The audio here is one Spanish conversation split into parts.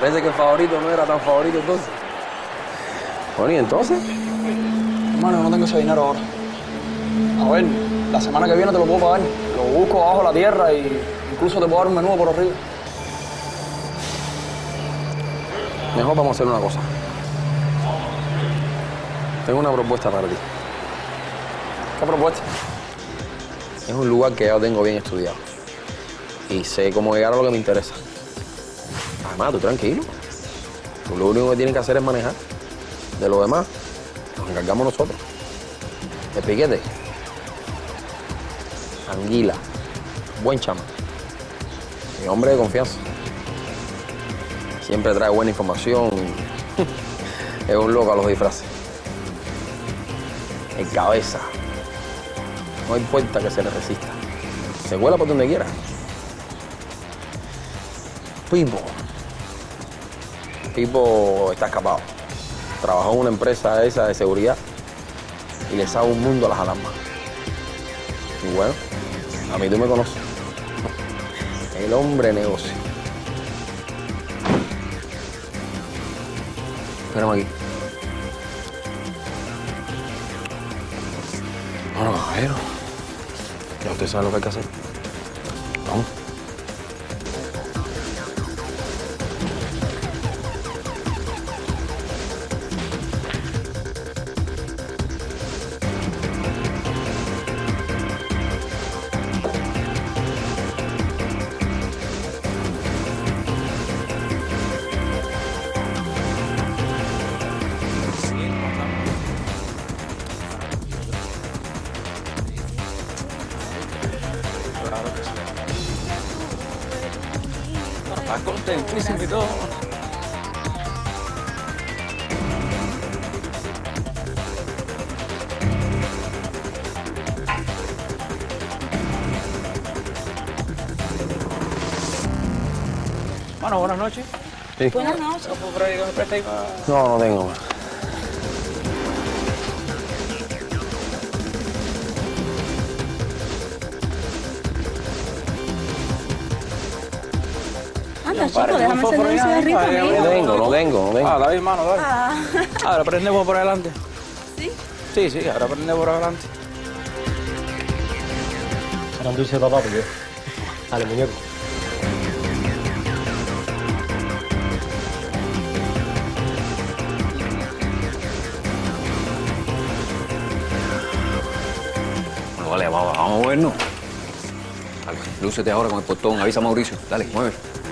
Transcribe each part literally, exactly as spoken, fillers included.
Parece que el favorito no era tan favorito entonces. Bueno, ¿y entonces? Hermano, yo no tengo ese dinero ahora. A ver, la semana que viene te lo puedo pagar. Lo busco bajo la tierra y incluso te puedo dar un menú por arriba. Mejor vamos a hacer una cosa. Tengo una propuesta para ti. ¿Qué propuesta? Es un lugar que ya lo tengo bien estudiado. Y sé cómo llegar a lo que me interesa. Además, tú tranquilo. Tú lo único que tienes que hacer es manejar. De lo demás, nos encargamos nosotros. El piquete. Anguila. Buen chama. Mi hombre de confianza. Siempre trae buena información. Es un loco a los disfraces. El cabeza. No hay puerta que se le resista. Se vuela por donde quiera. Pipo. Pipo está escapado. Trabajó en una empresa esa de seguridad y le sabe un mundo a las alarmas. Y bueno, a mí tú me conoces. El hombre negocio. Espérame aquí. Bueno, caballero. Ya usted sabe lo que hay que hacer. Vamos. Estás contentísimo y todo. Bueno, buenas noches. Sí. Buenas noches. No, no tengo más. Anda, chico, déjame encender un cigarrito, amigo. No tengo, no tengo, no tengo. Ah, dale, hermano, dale. Ah. Ahora prendemos por adelante. ¿Sí? Sí, sí, ahora prendemos por adelante. Era un dulce de papá, porque... Dale, muñeco. Bueno, vale, vamos, vamos a movernos. Dale, lúcete ahora con el portón. Avisa a Mauricio. Dale, mueve.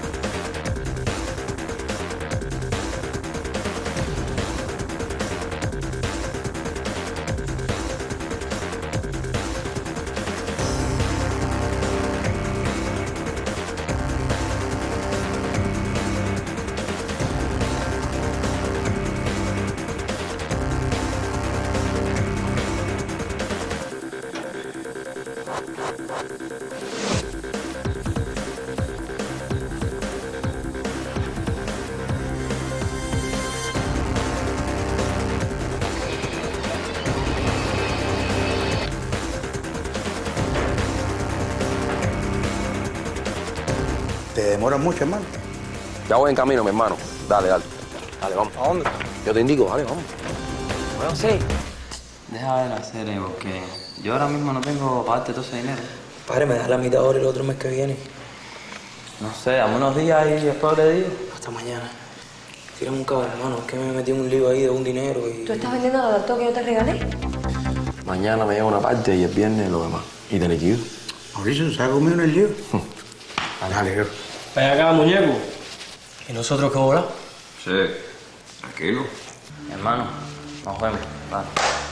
¿Te demoras mucho, hermano? Ya voy en camino, mi hermano. Dale, dale. Dale, vamos. ¿A dónde? Yo te indico, dale, vamos. Bueno, sí. Deja de la serie porque yo ahora mismo no tengo para darte todo ese dinero. Padre, me das la mitad ahora y el otro mes que viene. No sé, dame unos días y después le digo. Hasta mañana. Tírame un cabo, hermano. Es que me metí en un lío ahí de un dinero y... ¿Tú estás vendiendo los datos que yo te regalé? Mañana me llega una parte y el viernes lo demás. Y te liquido. Mauricio, ¿se ha comido en el lío? Dale, yo. Ven acá, muñeco. ¿Y nosotros qué hora? Sí, tranquilo. Hermano, nos vemos. Vale.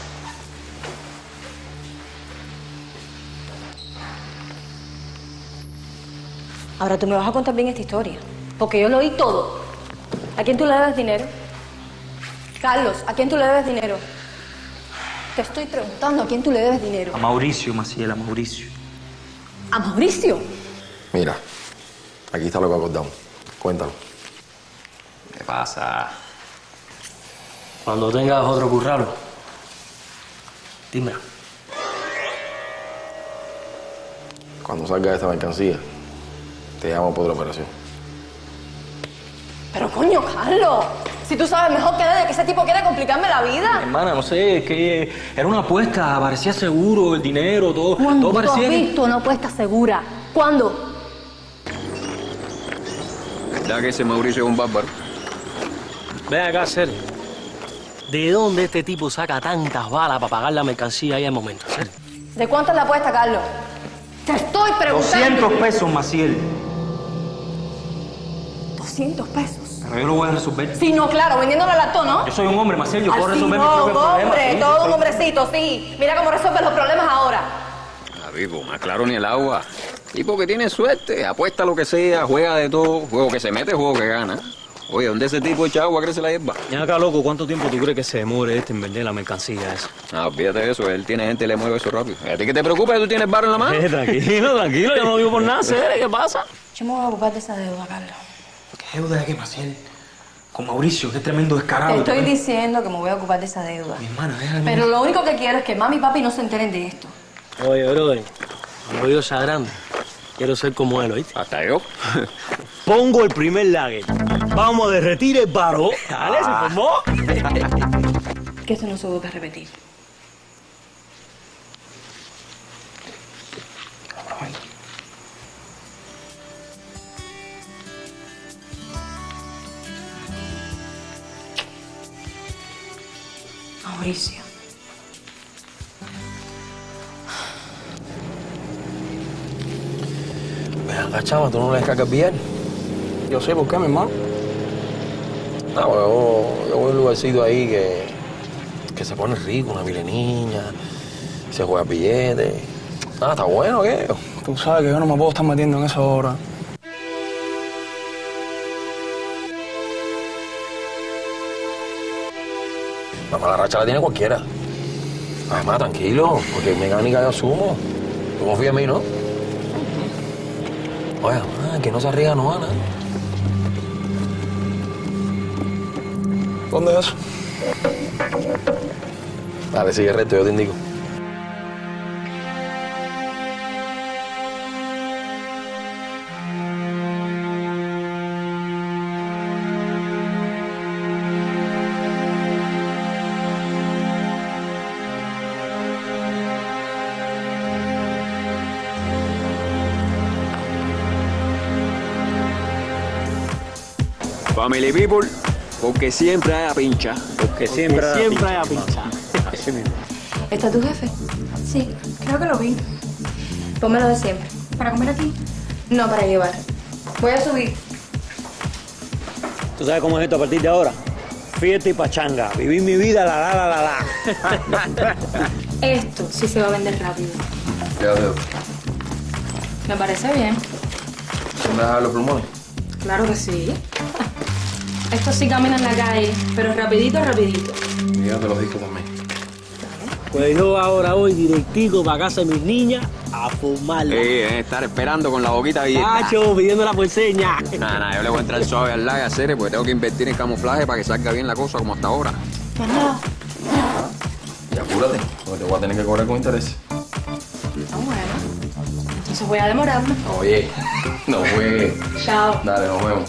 Ahora tú me vas a contar bien esta historia, porque yo lo oí todo. ¿A quién tú le debes dinero? Carlos, ¿a quién tú le debes dinero? Te estoy preguntando, ¿a quién tú le debes dinero? A Mauricio, Maciel, a Mauricio. ¿A Mauricio? Mira, aquí está lo que acordamos. Cuéntalo. ¿Qué pasa? Cuando tengas otro curralo, dime. Cuando salga de esta mercancía, te llamo por la operación. Pero coño, Carlos, si tú sabes mejor que nadie que ese tipo quiere complicarme la vida. Hermana, no sé, es que era una apuesta, parecía seguro, el dinero, todo, ¿Cuándo todo parecía tú has que... visto una apuesta segura? ¿Cuándo? ¿Verdad que ese Mauricio es un bárbaro? Ven acá, Sergio. ¿De dónde este tipo saca tantas balas para pagar la mercancía ahí al momento, Sergio? ¿De cuánto es la apuesta, Carlos? Te estoy preguntando. doscientos pesos, Maciel. doscientos pesos. Pero yo lo voy a resolver. Sí, no, claro, vendiéndole al acto, ¿no? Yo soy un hombre, Maciel, yo puedo Así resolver no, mis propios problemas. hombre, Sí, todo soy- un hombrecito, sí. Mira cómo resuelve los problemas ahora. Ah, vivo, más claro ni el agua. Tipo que tiene suerte, apuesta lo que sea, juega de todo. Juego que se mete, juego que gana. Oye, ¿dónde ese tipo de chagua crece la hierba? Ven acá, loco, ¿cuánto tiempo tú crees que se demore este en vender la mercancía esa? Ah, olvídate de eso, él tiene gente y le mueve eso rápido. ¿A ti qué te preocupa que tú tienes barro en la mano? Eh, tranquilo, tranquilo, yo no vivo por nada, Sergio, ¿qué pasa? Yo me voy a ocupar de esa deuda, Carlos. ¿Qué deuda de qué, Maciel? Con Mauricio, qué tremendo Te descarado. estoy diciendo que me voy a ocupar de esa deuda. Mi hermana, déjame. Pero lo único que quiero es que mami y papi no se enteren de esto. Oye, brother, cuando yo sea grande, quiero ser como él, ¿oíste? Hasta yo. Pongo el primer lager. Vamos a derretir el barro. Dale, se formó. Que esto no se vuelva a repetir. Mauricio. Ven acá, chama, tú no le descargas bien. Yo sé por qué, mi hermano. Ah, bueno, yo, yo voy a un lugarcito ahí que, que se pone rico, una pile niña, se juega billetes. Ah, está bueno, ¿qué? Tú sabes que yo no me puedo estar metiendo en esa hora. La mala racha la tiene cualquiera. Además, tranquilo, porque mecánica yo asumo. Tú confías en mí, ¿no? Oye, ah, que no se arriesga no Ana. ¿Dónde es eso? Dale, sigue recto, yo te indico. Family people, porque siempre hay a pincha. Porque siempre, Que siempre hay a pinchar. ¿Está tu jefe? Sí, creo que lo vi. Pónmelo de siempre. ¿Para comer aquí? No para llevar. Voy a subir. ¿Tú sabes cómo es esto a partir de ahora? Fiesta y pachanga. Vivir mi vida, la la la la la. Esto sí se va a vender rápido. Ya veo. Me parece bien. ¿Me vas a dar los pulmones? Claro que sí. Esto sí camina en la calle, pero rapidito, rapidito. Y llévate los discos también. Pues yo ahora voy directico para casa de mis niñas a fumarla. Sí, eh, estar esperando con la boquita abierta. Macho, pidiéndola por seña. Nada, nada, yo le voy a entrar suave al live a hacer porque tengo que invertir en camuflaje para que salga bien la cosa como hasta ahora. Pues nada. Y apúrate, porque te voy a tener que cobrar con interés. Ah, bueno. Entonces voy a demorarme. Oye, no juegues. Chao. Dale, nos vemos.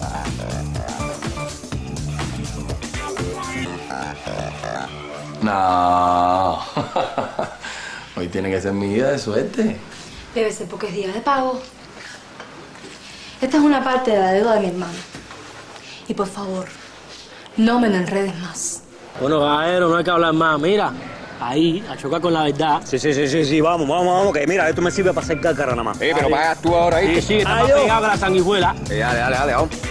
No. Hoy tiene que ser mi día de suerte. Debe ser porque es día de pago. Esta es una parte de la deuda de mi hermano. Y por favor, no me lo enredes más. Bueno, caballero, no hay que hablar más. Mira, ahí, a chocar con la verdad. Sí, sí, sí, sí, sí, vamos, vamos, vamos, que mira, esto me sirve para hacer cáscara nada más. Sí, pero pagas tú ahora ahí. Sí, sí, está más Adiós. pegado que la sanguijuela. Sí, dale, dale, dale, vamos.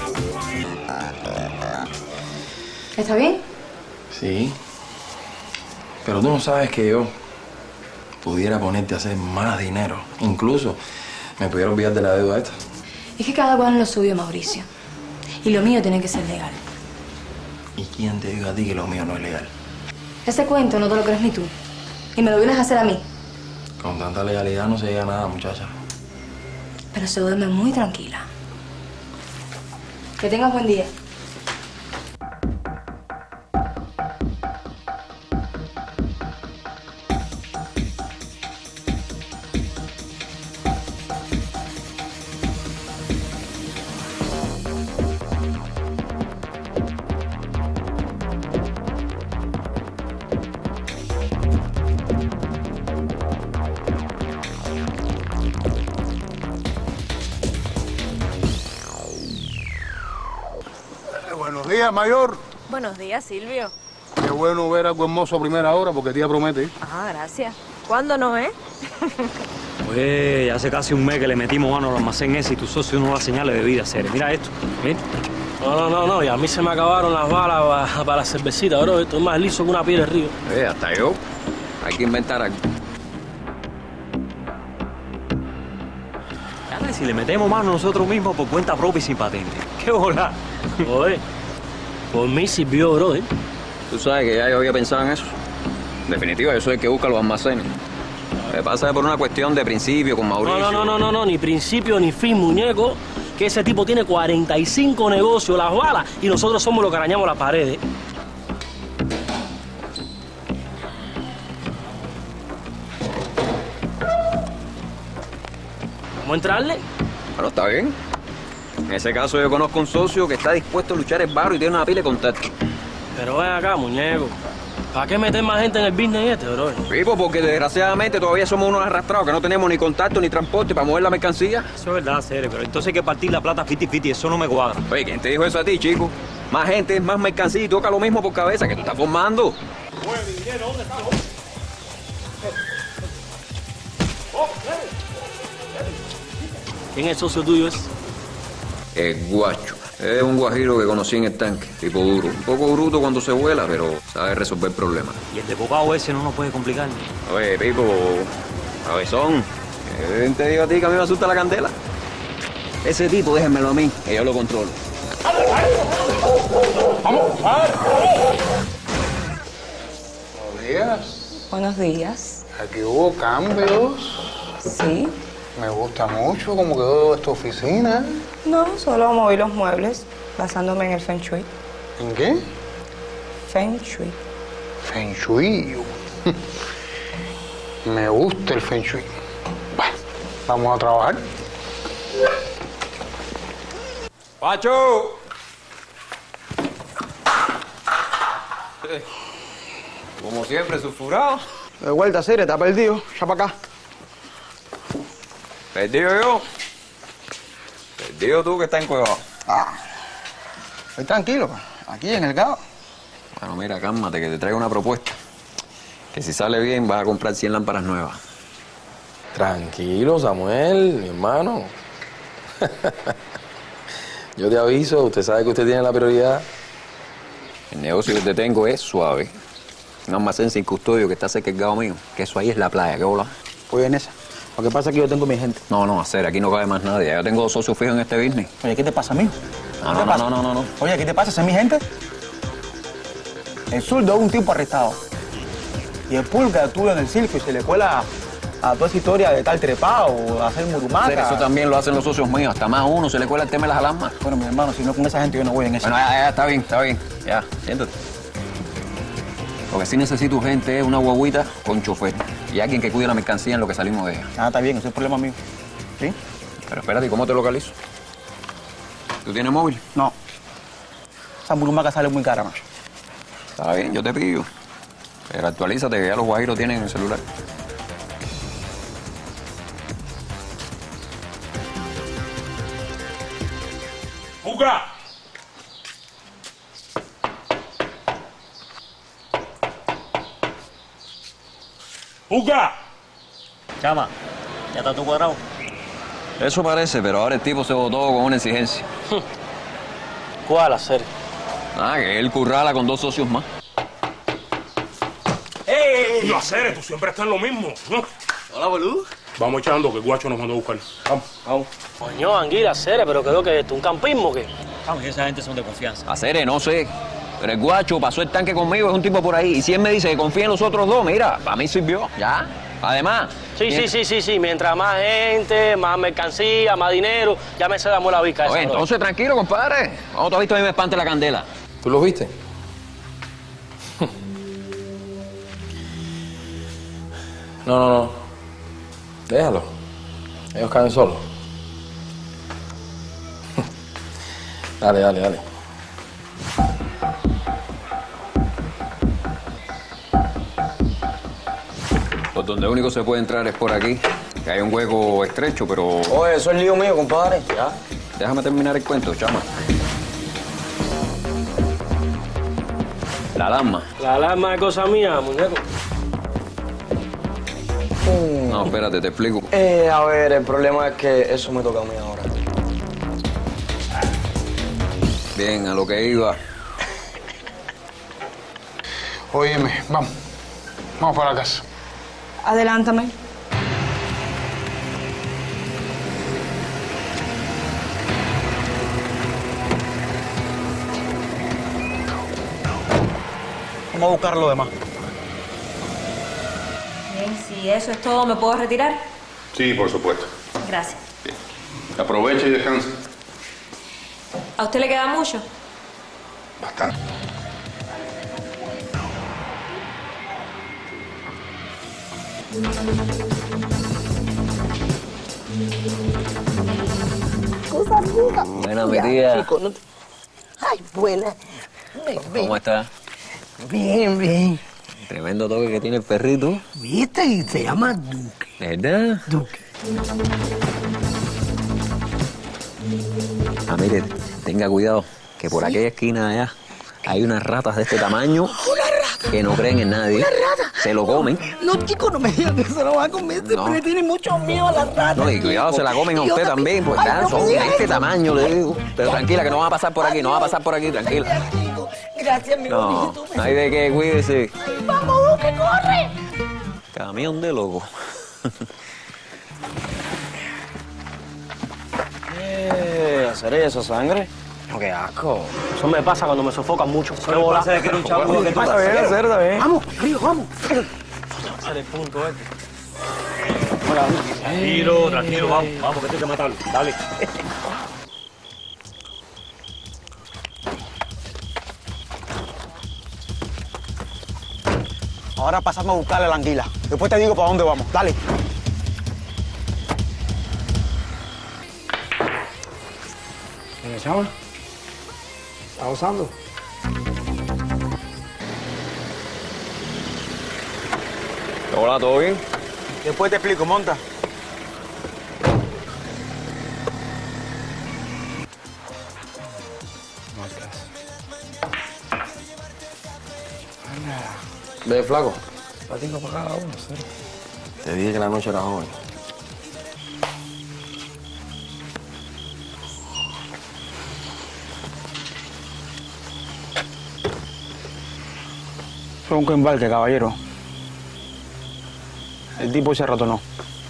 ¿Está bien? Sí. Pero tú no sabes que yo pudiera ponerte a hacer más dinero. Incluso me pudiera olvidar de la deuda esta. Es que cada cual es lo suyo, Mauricio. Y lo mío tiene que ser legal. ¿Y quién te dijo a ti que lo mío no es legal? Ese cuento no te lo crees ni tú. Y me lo vienes a hacer a mí. Con tanta legalidad no se llega a nada, muchacha. Pero se duerme muy tranquila. Que tengas buen día. días, mayor. Buenos días, Silvio. Qué bueno ver algo hermoso a primera hora porque el día promete. Ah, gracias. ¿Cuándo no, eh? Oye, hace casi un mes que le metimos mano al almacén ese y tu socio no da señales de vida, Cere. Mira esto, ¿mira? No, no, no, no, y a mí se me acabaron las balas para, para la cervecita, bro. Esto es más liso que una piedra de río. Eh, hasta yo. Hay que inventar algo. Dale, si le metemos mano nosotros mismos por cuenta propia y sin patente. ¡Qué bola! Oye, por mí sirvió, bro, ¿eh? Tú sabes que ya yo había pensado en eso. En definitiva, yo soy el que busca los almacenes. Me pasa por una cuestión de principio con Mauricio. No, no, no, no, no, ni principio ni fin, muñeco. Que ese tipo tiene cuarenta y cinco negocios, las balas, y nosotros somos los que arañamos las paredes. ¿Vamos a entrarle? Bueno, está bien. En ese caso yo conozco un socio que está dispuesto a luchar el barro y tiene una pila de contactos. Pero ven acá, muñeco. ¿Para qué meter más gente en el business este, bro? Pipo, porque desgraciadamente todavía somos unos arrastrados que no tenemos ni contacto ni transporte para mover la mercancía. Eso es verdad, Cere, pero entonces hay que partir la plata fifty fifty, eso no me cuadra. Oye, ¿quién te dijo eso a ti, chico? Más gente, más mercancía y toca lo mismo por cabeza que tú estás formando. ¿Quién es el socio tuyo ese? El Guacho. Es un guajiro que conocí en el tanque, tipo duro. Un poco bruto cuando se vuela, pero sabe resolver problemas. Y el de bocado ese no nos puede complicar. Oye, Pipo, cabezón, ¿quién te digo a ti que a mí me asusta la candela? Ese tipo, déjenmelo a mí, que yo lo controlo. ¡Vamos! ¡Vamos! Buenos días. Buenos días. Aquí hubo cambios. Sí. Me gusta mucho cómo quedó esta oficina. No, solo moví los muebles basándome en el Feng Shui. ¿En qué? Feng Shui. Feng Shui. Me gusta el Feng Shui. Bueno, vamos a trabajar. ¡Pacho! Como siempre, sulfurado. De vuelta, Cere, está perdido. Ya para acá. ¿Perdido yo? Perdido tú que estás encuevado. Ah, estoy tranquilo, aquí en el Gao. Bueno, mira, cálmate, que te traigo una propuesta. Que si sale bien, vas a comprar cien lámparas nuevas. Tranquilo, Samuel, mi hermano. Yo te aviso, usted sabe que usted tiene la prioridad. El negocio que te tengo es suave. Un almacén sin custodio que está cerca del Gao mío. Que eso ahí es la playa, ¿qué bola? Voy en esa. Lo que pasa es que yo tengo mi gente. No, no, hacer, aquí no cabe más nadie. Yo tengo dos socios fijos en este business. Oye, ¿qué te pasa a mí? No, no, no, no, no, no, no. Oye, ¿qué te pasa? ¿Esa es mi gente? El zurdo es un tipo arrestado. Y el pulga estuvo en el circo y se le cuela a toda esa historia de tal trepado o hacer murumaca. Hacer, eso también lo hacen los socios míos. Hasta más uno se le cuela el tema de las alarmas. Bueno, mi hermano, si no con esa gente yo no voy en eso. Bueno, ya, ya, está bien, está bien. Ya, siéntate. Lo que sí necesito gente es una guaguita con chofer y alguien que cuide la mercancía en lo que salimos de ella. Ah, está bien, ese es el problema mío. ¿Sí? Pero espérate, ¿cómo te localizo? ¿Tú tienes móvil? No. Esa murumaca sale muy cara, macho. Está bien, yo te pido. Pero actualízate, que ya los guajiros tienen el celular. ¡Buga! ¡Buga! Chama, ¿ya está todo cuadrado? Eso parece, pero ahora el tipo se votó con una exigencia. ¿Cuál hacer? Ah, que él currala con dos socios más. ¡Ey! No, hacer, tú siempre estás en lo mismo. Hola, boludo. Vamos echando, que el guacho nos mandó a buscar. Vamos, vamos. Coño, Anguila, Cere, pero creo que esto es un campismo, ¿qué? Vamos, esa gente son de confianza. Hacer, no sé. Pero el guacho pasó el tanque conmigo, es un tipo por ahí. Y si él me dice que confía en los otros dos, mira, para mí sirvió, ya. Además... Sí, sí, sí, sí, sí. Mientras más gente, más mercancía, más dinero, ya me se da la bica esa. Oye, entonces tranquilo, compadre. ¿Cómo te has visto a mí me espante la candela? ¿Tú los viste? No, no, no. Déjalo. Ellos caen solos. Dale, dale, dale. Pues donde único se puede entrar es por aquí. Que hay un hueco estrecho, pero... Oye, eso es el lío mío, compadre. Ya. Déjame terminar el cuento, chama. La alarma. La alarma es cosa mía, muñeco. No, espérate, te explico. Eh, a ver, el problema es que eso me toca a mí ahora. Bien, a lo que iba. Óyeme, vamos. Vamos para la casa. Adelántame. Vamos a buscar lo demás. Bien, si eso es todo, ¿me puedo retirar? Sí, por supuesto. Gracias. Aprovecha y descansa. ¿A usted le queda mucho? Bastante. Cosa rica. Buena, mi tía. Chico, no te- Ay, buena. Ven, ven. ¿Cómo estás? Bien, bien. Tremendo toque que tiene el perrito. ¿Viste? Y se llama Duque. ¿Verdad? Duque. Ah, mire, tenga cuidado, que por Sí. aquella esquina allá hay unas ratas de este tamaño que no creen en nadie. ¿Una rata? Se lo comen. No, chico, no me digas que se lo va a comer. No. Pero le tiene mucho miedo a las ratas. No, y cuidado, chico. se la comen a Y yo usted también, pues Ay, ya, no me son de digas este eso. tamaño, le digo. Pero tranquila, que no va a pasar por aquí, no va a pasar por aquí, tranquila. Gracias, mi No, bonito. no hay de qué, cuídese. Ay, vamos, Duque, corre. Camión de loco. Eh, hacer eso, sangre. No, qué asco. Eso me pasa cuando me sofocan mucho. Eso me pasa de que era un chabuco que tú Está sabes hacer, está bien. Vamos, Río, vamos. Ese es el punto este. Tranquilo, tranquilo, vamos, vamos, que tengo que matarlo. Dale. Ahora pasamos a buscarle a la anguila. Después te digo para dónde vamos. Dale. ¿Qué chama? ¿Está gozando? Hola, ¿todo bien? Después te explico, monta. Ve, flaco. Platico para cada uno, ¿sí? Te dije que la noche era joven. Fue un embarque, caballero. El tipo se ratonó.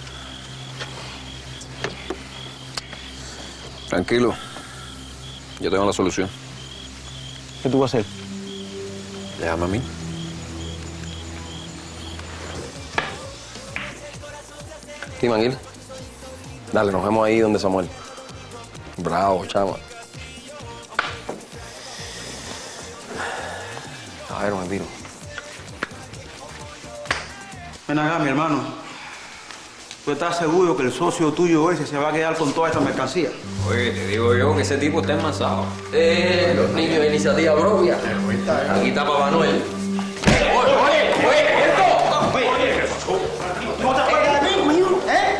Tranquilo. Yo tengo la solución. ¿Qué tú vas a hacer? Déjame a mí. Sí, Manguil. Dale, nos vemos ahí donde Samuel. Bravo, chama. A ver, me tiro. Ven acá, mi hermano. ¿Tú estás seguro que el socio tuyo ese se va a quedar con toda esta mercancía? Oye, te digo yo que ese tipo está enmasado. Eh, los niños de iniciativa propia. Aquí está Papá Noel. ¡Oye, oye, oye! ¡Esto! ¿No te acuerdas de mí, mijo? ¿Eh?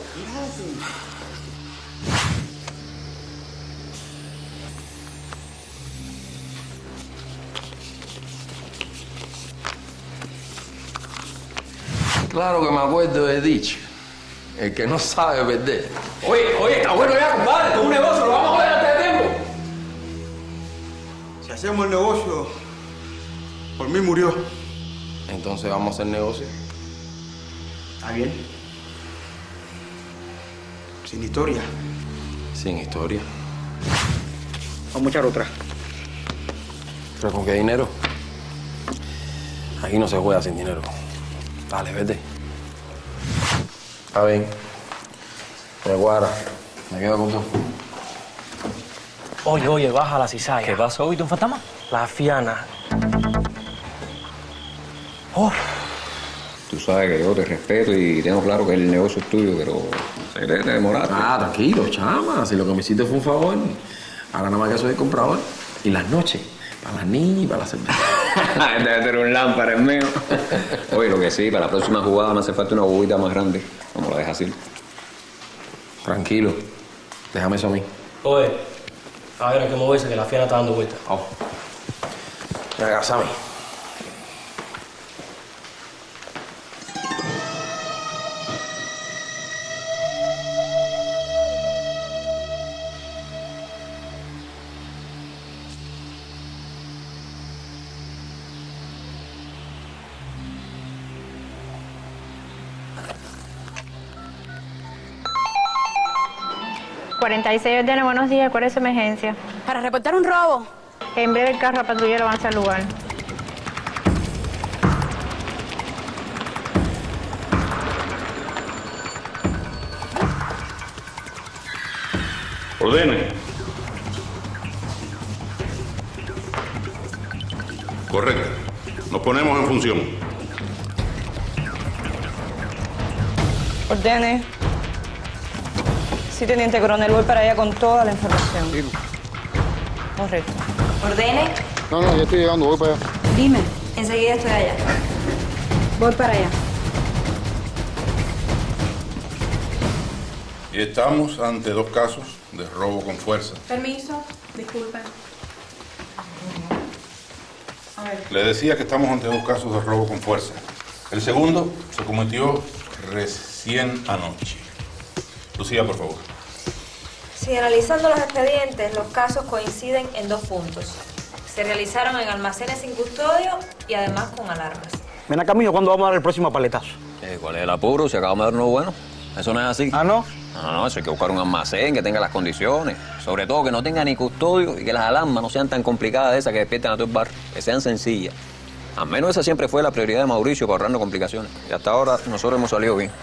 Claro que me acuerdo de dicho. El que no sabe perder. Oye, oye, está bueno ya, compadre. Esto es un negocio, lo vamos a joder antes de tiempo. Si hacemos el negocio, por mí murió. Entonces vamos a hacer negocio. ¿Está bien? Sin historia. Sin historia. Vamos a echar otra. ¿Pero con qué dinero? Aquí no se juega sin dinero. Dale, vete. Está bien. Me guarda. Me quedo con tú. Oye, oye, baja la cizalla. ¿Qué pasó? ¿Viste un fantasma? La fiana. Oh. Tú sabes que yo te respeto y tengo claro que el negocio es tuyo, pero se te demoraste. Ah, tranquilo, chama. Si lo que me hiciste fue un favor. Ahora nada más que soy el comprador. Y las noches, para las niñas y para la cerveza. Debe ser un lámpara, el mío. Oye, lo que sí, para la próxima jugada me hace falta una bobita más grande. Como la dejas así. Tranquilo. Déjame eso a mí. Oye, a ver, hay que moverse, que la fiana está dando vueltas. Oh. Venga, Sammy. cuarenta y seis órdenes, buenos días, ¿cuál es su emergencia? Para reportar un robo. En breve el carro patrullero avanza al lugar. Ordene. Correcto. Nos ponemos en función. Ordene. Sí, teniente coronel, voy para allá con toda la información. Dime. Correcto. ¿Ordene? No, no, ya estoy llegando, voy para allá. Dime. Enseguida estoy allá. Voy para allá. Y estamos ante dos casos de robo con fuerza. Permiso, disculpen. A ver. Le decía que estamos ante dos casos de robo con fuerza. El segundo se cometió recién anoche. Lucía, por favor. Sí, analizando los expedientes, los casos coinciden en dos puntos. Se realizaron en almacenes sin custodio y además con alarmas. Ven acá, mijo, ¿cuándo vamos a dar el próximo paletazo? Eh, ¿Cuál es el apuro? Si acabamos de dar uno bueno. Eso no es así. ¿Ah, no? No, no, no, eso hay que buscar un almacén que tenga las condiciones. Sobre todo que no tenga ni custodio y que las alarmas no sean tan complicadas de esas que despierten a todo el barrio. Que sean sencillas. Al menos esa siempre fue la prioridad de Mauricio para ahorrarnos complicaciones. Y hasta ahora nosotros hemos salido bien.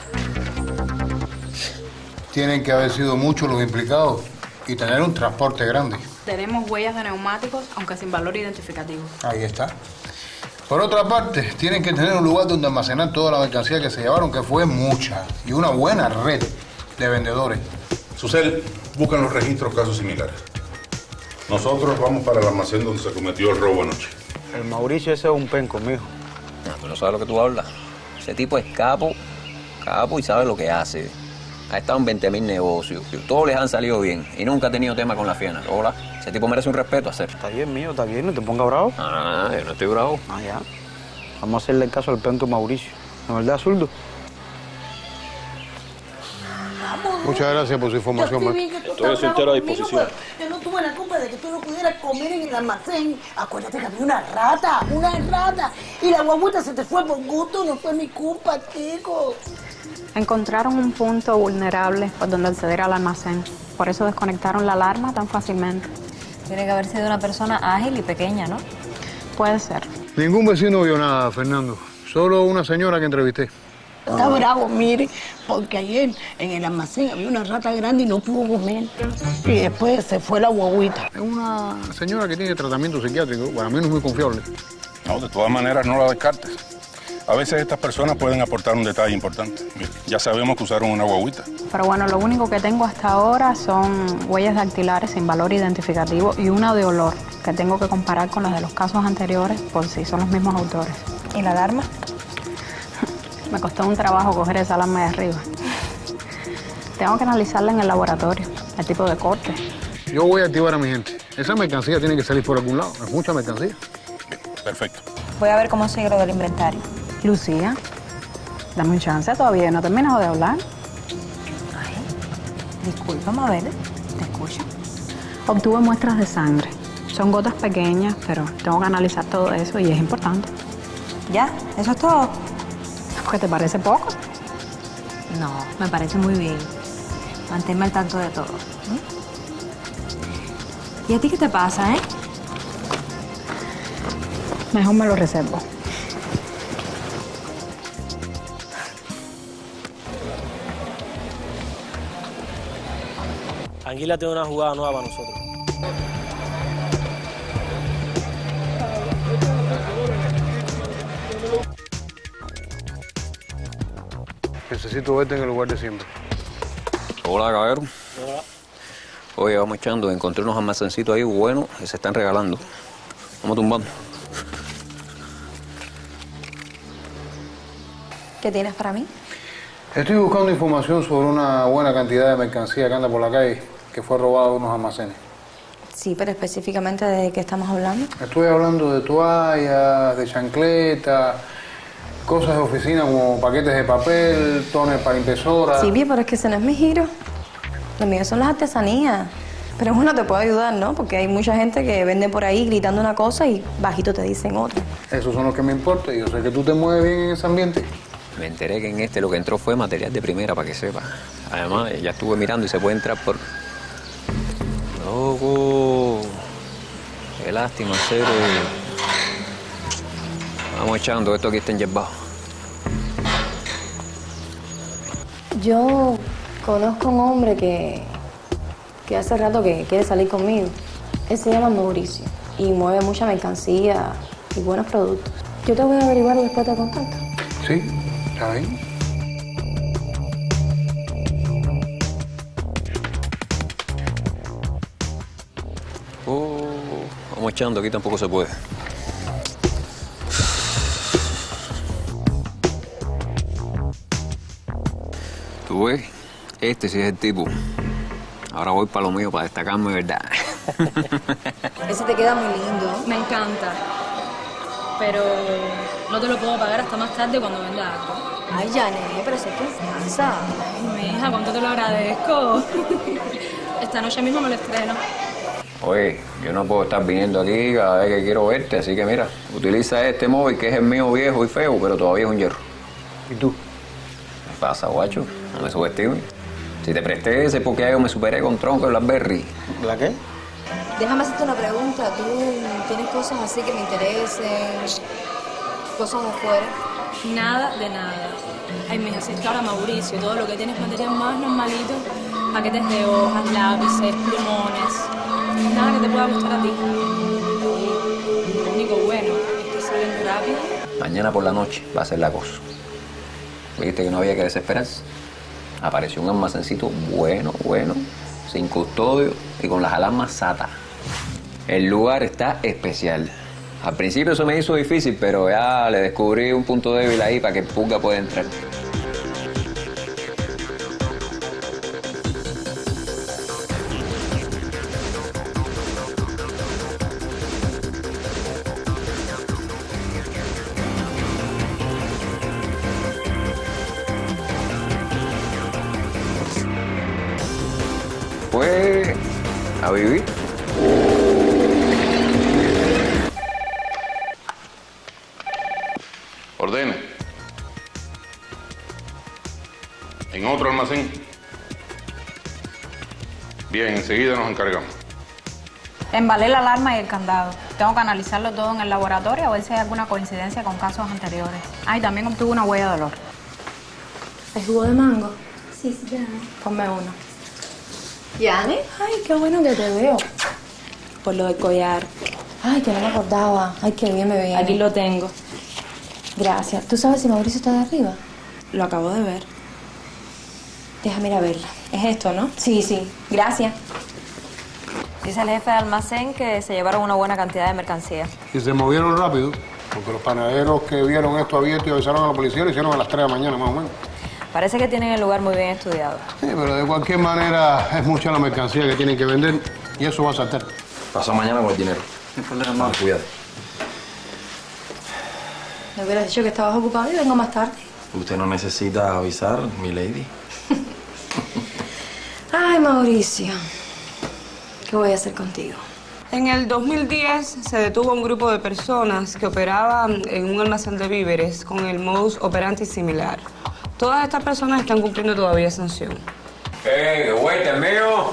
Tienen que haber sido muchos los implicados y tener un transporte grande. Tenemos huellas de neumáticos, aunque sin valor identificativo. Ahí está. Por otra parte, tienen que tener un lugar donde almacenar toda la mercancía que se llevaron, que fue mucha, y una buena red de vendedores. Susel, buscan los registros casos similares. Nosotros vamos para el almacén donde se cometió el robo anoche. El Mauricio ese es un penco, mijo. No, tú no sabes lo que tú hablas. Ese tipo es capo, capo y sabe lo que hace. Ha estado en veinte mil negocios. Todos les han salido bien y nunca ha tenido tema con la fiena. Hola, ese tipo merece un respeto, hacer. Está bien, mío, está bien, no te pongas bravo. Ah, yo no estoy bravo. Ah, ya. Vamos a hacerle el caso al penco Mauricio. ¿No es verdad, zurdo? Muchas gracias por su información, Yo maestro. estoy, Estoy a su entera disposición. Yo no tuve la culpa de que tú no pudieras comer en el almacén. Acuérdate que había una rata, una rata. Y la guaguita se te fue por gusto, no fue mi culpa, chico. Encontraron un punto vulnerable por donde acceder al almacén. Por eso desconectaron la alarma tan fácilmente. Tiene que haber sido una persona ágil y pequeña, ¿no? Puede ser. Ningún vecino vio nada, Fernando. Solo una señora que entrevisté. Está bravo, mire, porque ayer en el almacén había una rata grande y no pudo comer. Y después se fue la guaguita. Es una señora que tiene tratamiento psiquiátrico. Para mí no es muy confiable. No, de todas maneras no la descartes. A veces estas personas pueden aportar un detalle importante. Mira, ya sabemos que usaron una guaguita. Pero bueno, lo único que tengo hasta ahora son huellas dactilares sin valor identificativo y una de olor, que tengo que comparar con las de los casos anteriores por si son los mismos autores. ¿Y la alarma? Me costó un trabajo coger esa alarma de arriba. Tengo que analizarla en el laboratorio, el tipo de corte. Yo voy a activar a mi gente. Esa mercancía tiene que salir por algún lado. Es mucha mercancía. Perfecto. Voy a ver cómo sigue lo del inventario. Lucía, dame un chance, todavía no he terminado de hablar. Ay, disculpa, Mabel, te escucho. Obtuve muestras de sangre. Son gotas pequeñas, pero tengo que analizar todo eso y es importante. ¿Ya? ¿Eso es todo? ¿Qué te parece poco? No, me parece muy bien. Manténme al tanto de todo. ¿eh? ¿Y a ti qué te pasa, eh? Mejor me lo reservo. Anguila tiene una jugada nueva para nosotros. Necesito verte en el lugar de siempre. Hola, caballero. Hola. Oye, vamos echando. Encontré unos almacencitos ahí buenos que se están regalando. Vamos tumbando. ¿Qué tienes para mí? Estoy buscando información sobre una buena cantidad de mercancía que anda por la calle que fue robada de unos almacenes. Sí, pero específicamente ¿de qué estamos hablando? Estoy hablando de toallas, de chancletas, cosas de oficina como paquetes de papel, toner para impresora. Sí, bien, pero es que ese no es mi giro. Lo mío son las artesanías. Pero uno te puede ayudar, ¿no? Porque hay mucha gente que vende por ahí gritando una cosa y bajito te dicen otra. Esos son los que me importan. Yo sé que tú te mueves bien en ese ambiente. Me enteré que en este lo que entró fue material de primera, para que sepa. Además, ya estuve mirando y se puede entrar por poco... Qué lástima, en serio. Vamos echando, esto aquí está enyesbado. Yo conozco a un hombre que, que hace rato que quiere salir conmigo. Él se llama Mauricio y mueve mucha mercancía y buenos productos. Yo te voy a averiguar y después te contacto. Sí, está bien. Oh, vamos echando, aquí tampoco se puede. Tú ves, este sí es el tipo. Ahora voy para lo mío, para destacarme, ¿verdad? Ese te queda muy lindo. Me encanta. Pero no te lo puedo pagar hasta más tarde cuando venda algo. Ay, Janet, pero sé qué pasa. Ay, mi hija, cuánto te lo agradezco. Esta noche mismo me lo estreno. Oye, yo no puedo estar viniendo aquí cada vez que quiero verte, así que mira, utiliza este móvil que es el mío viejo y feo, pero todavía es un hierro. ¿Y tú? ¿Qué pasa, guacho? No me subestimes. Si te presté ese porque yo me superé con Tronco y Blackberry. ¿La qué? Déjame hacerte una pregunta. ¿Tú tienes cosas así que me interesen? ¿Cosas de afuera? Nada de nada. Ay, mija, si es que ahora Mauricio, todo lo que tienes material más normalito, paquetes de hojas, lápices, plumones, nada que te pueda gustar a ti. Lo único bueno es que salen rápido. Mañana por la noche va a ser la cosa. ¿Viste que no había que desesperarse? Apareció un almacencito bueno, bueno, sin custodio y con las alarmas S A T A. El lugar está especial. Al principio eso me hizo difícil, pero ya le descubrí un punto débil ahí para que el pulga pueda entrar. Pues a vivir. Ordene. En otro almacén. Bien, enseguida nos encargamos. Embalé la alarma y el candado. Tengo que analizarlo todo en el laboratorio a ver si hay alguna coincidencia con casos anteriores. Ah, y también obtuve una huella de olor. ¿El jugo de mango? Sí, sí, ya. Ponme uno. ¿Yani? Ay, qué bueno que te veo. Por lo del collar. Ay, que no me acordaba. Ay, qué bien me veía. Aquí lo tengo. Gracias. ¿Tú sabes si Mauricio está de arriba? Lo acabo de ver. Déjame ir a verla. Es esto, ¿no? Sí, sí. Gracias. Dice el jefe de almacén que se llevaron una buena cantidad de mercancía. Y se movieron rápido, porque los panaderos que vieron esto abierto y avisaron a la policía lo hicieron a las tres de la mañana, más o menos. Parece que tienen el lugar muy bien estudiado. Sí, pero de cualquier manera es mucha la mercancía que tienen que vender y eso va a saltar. Pasa mañana con el dinero. No hay problema. Ah, cuídate. Me hubieras dicho que estabas ocupado y vengo más tarde. Usted no necesita avisar, mi lady. Ay, Mauricio. ¿Qué voy a hacer contigo? En el dos mil diez se detuvo un grupo de personas que operaban en un almacén de víveres con el modus operandi similar. Todas estas personas están cumpliendo todavía sanción. ¡Eh, qué vuelta, el mío!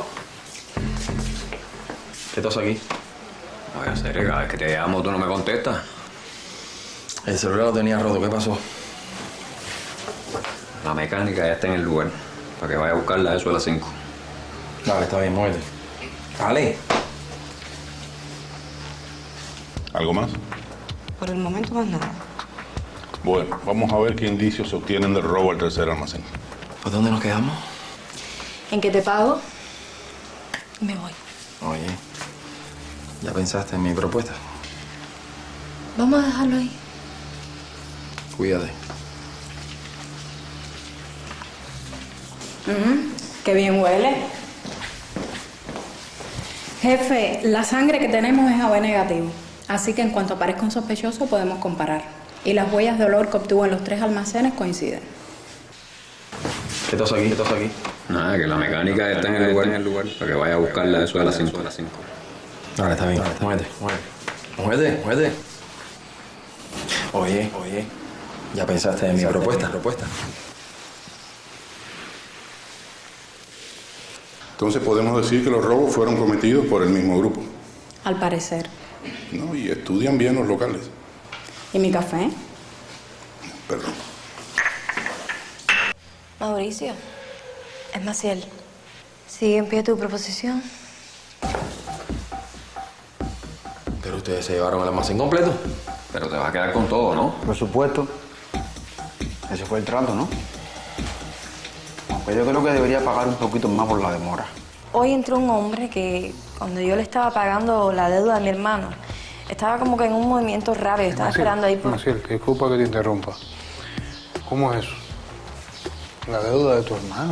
¿Qué estás aquí? Oye, en serio, cada vez que te llamo tú no me contestas. El celular lo tenía roto, ¿qué pasó? La mecánica ya está en el lugar, para que vaya a buscarla a eso a las cinco. Dale, está bien, muévete. Dale. ¿Algo más? Por el momento más nada. Bueno, vamos a ver qué indicios se obtienen del robo al tercer almacén. ¿Pues dónde nos quedamos? ¿En qué te pago? Me voy. Oye, ¿ya pensaste en mi propuesta? Vamos a dejarlo ahí. Cuídate. Mm, qué bien huele. Jefe, la sangre que tenemos es A B negativo. Así que en cuanto aparezca un sospechoso podemos comparar. Y las huellas de olor que obtuvo en los tres almacenes coinciden. ¿Qué estás aquí? ¿Qué estás aquí? Nada, que la mecánica está en el lugar, en el lugar para que vaya a buscarla a eso a las cinco. Dale, está bien. Dale, muévete, muévete. Muévete, muévete. Oye, oye. ¿Ya pensaste en mi propuesta? propuesta? Entonces podemos decir que los robos fueron cometidos por el mismo grupo. Al parecer. No, y estudian bien los locales. ¿Y mi café? Perdón. Mauricio, es Maciel. ¿Sigue en pie tu proposición? Pero ustedes se llevaron el almacén completo. Pero te vas a quedar con todo, ¿no? Por supuesto. Ese fue el trato, ¿no? Aunque yo creo que debería pagar un poquito más por la demora. Hoy entró un hombre que, cuando yo le estaba pagando la deuda a mi hermano, estaba como que en un movimiento raro y estaba Maciel, esperando ahí por... Maciel, disculpa que te interrumpa. ¿Cómo es eso? La deuda de tu hermano.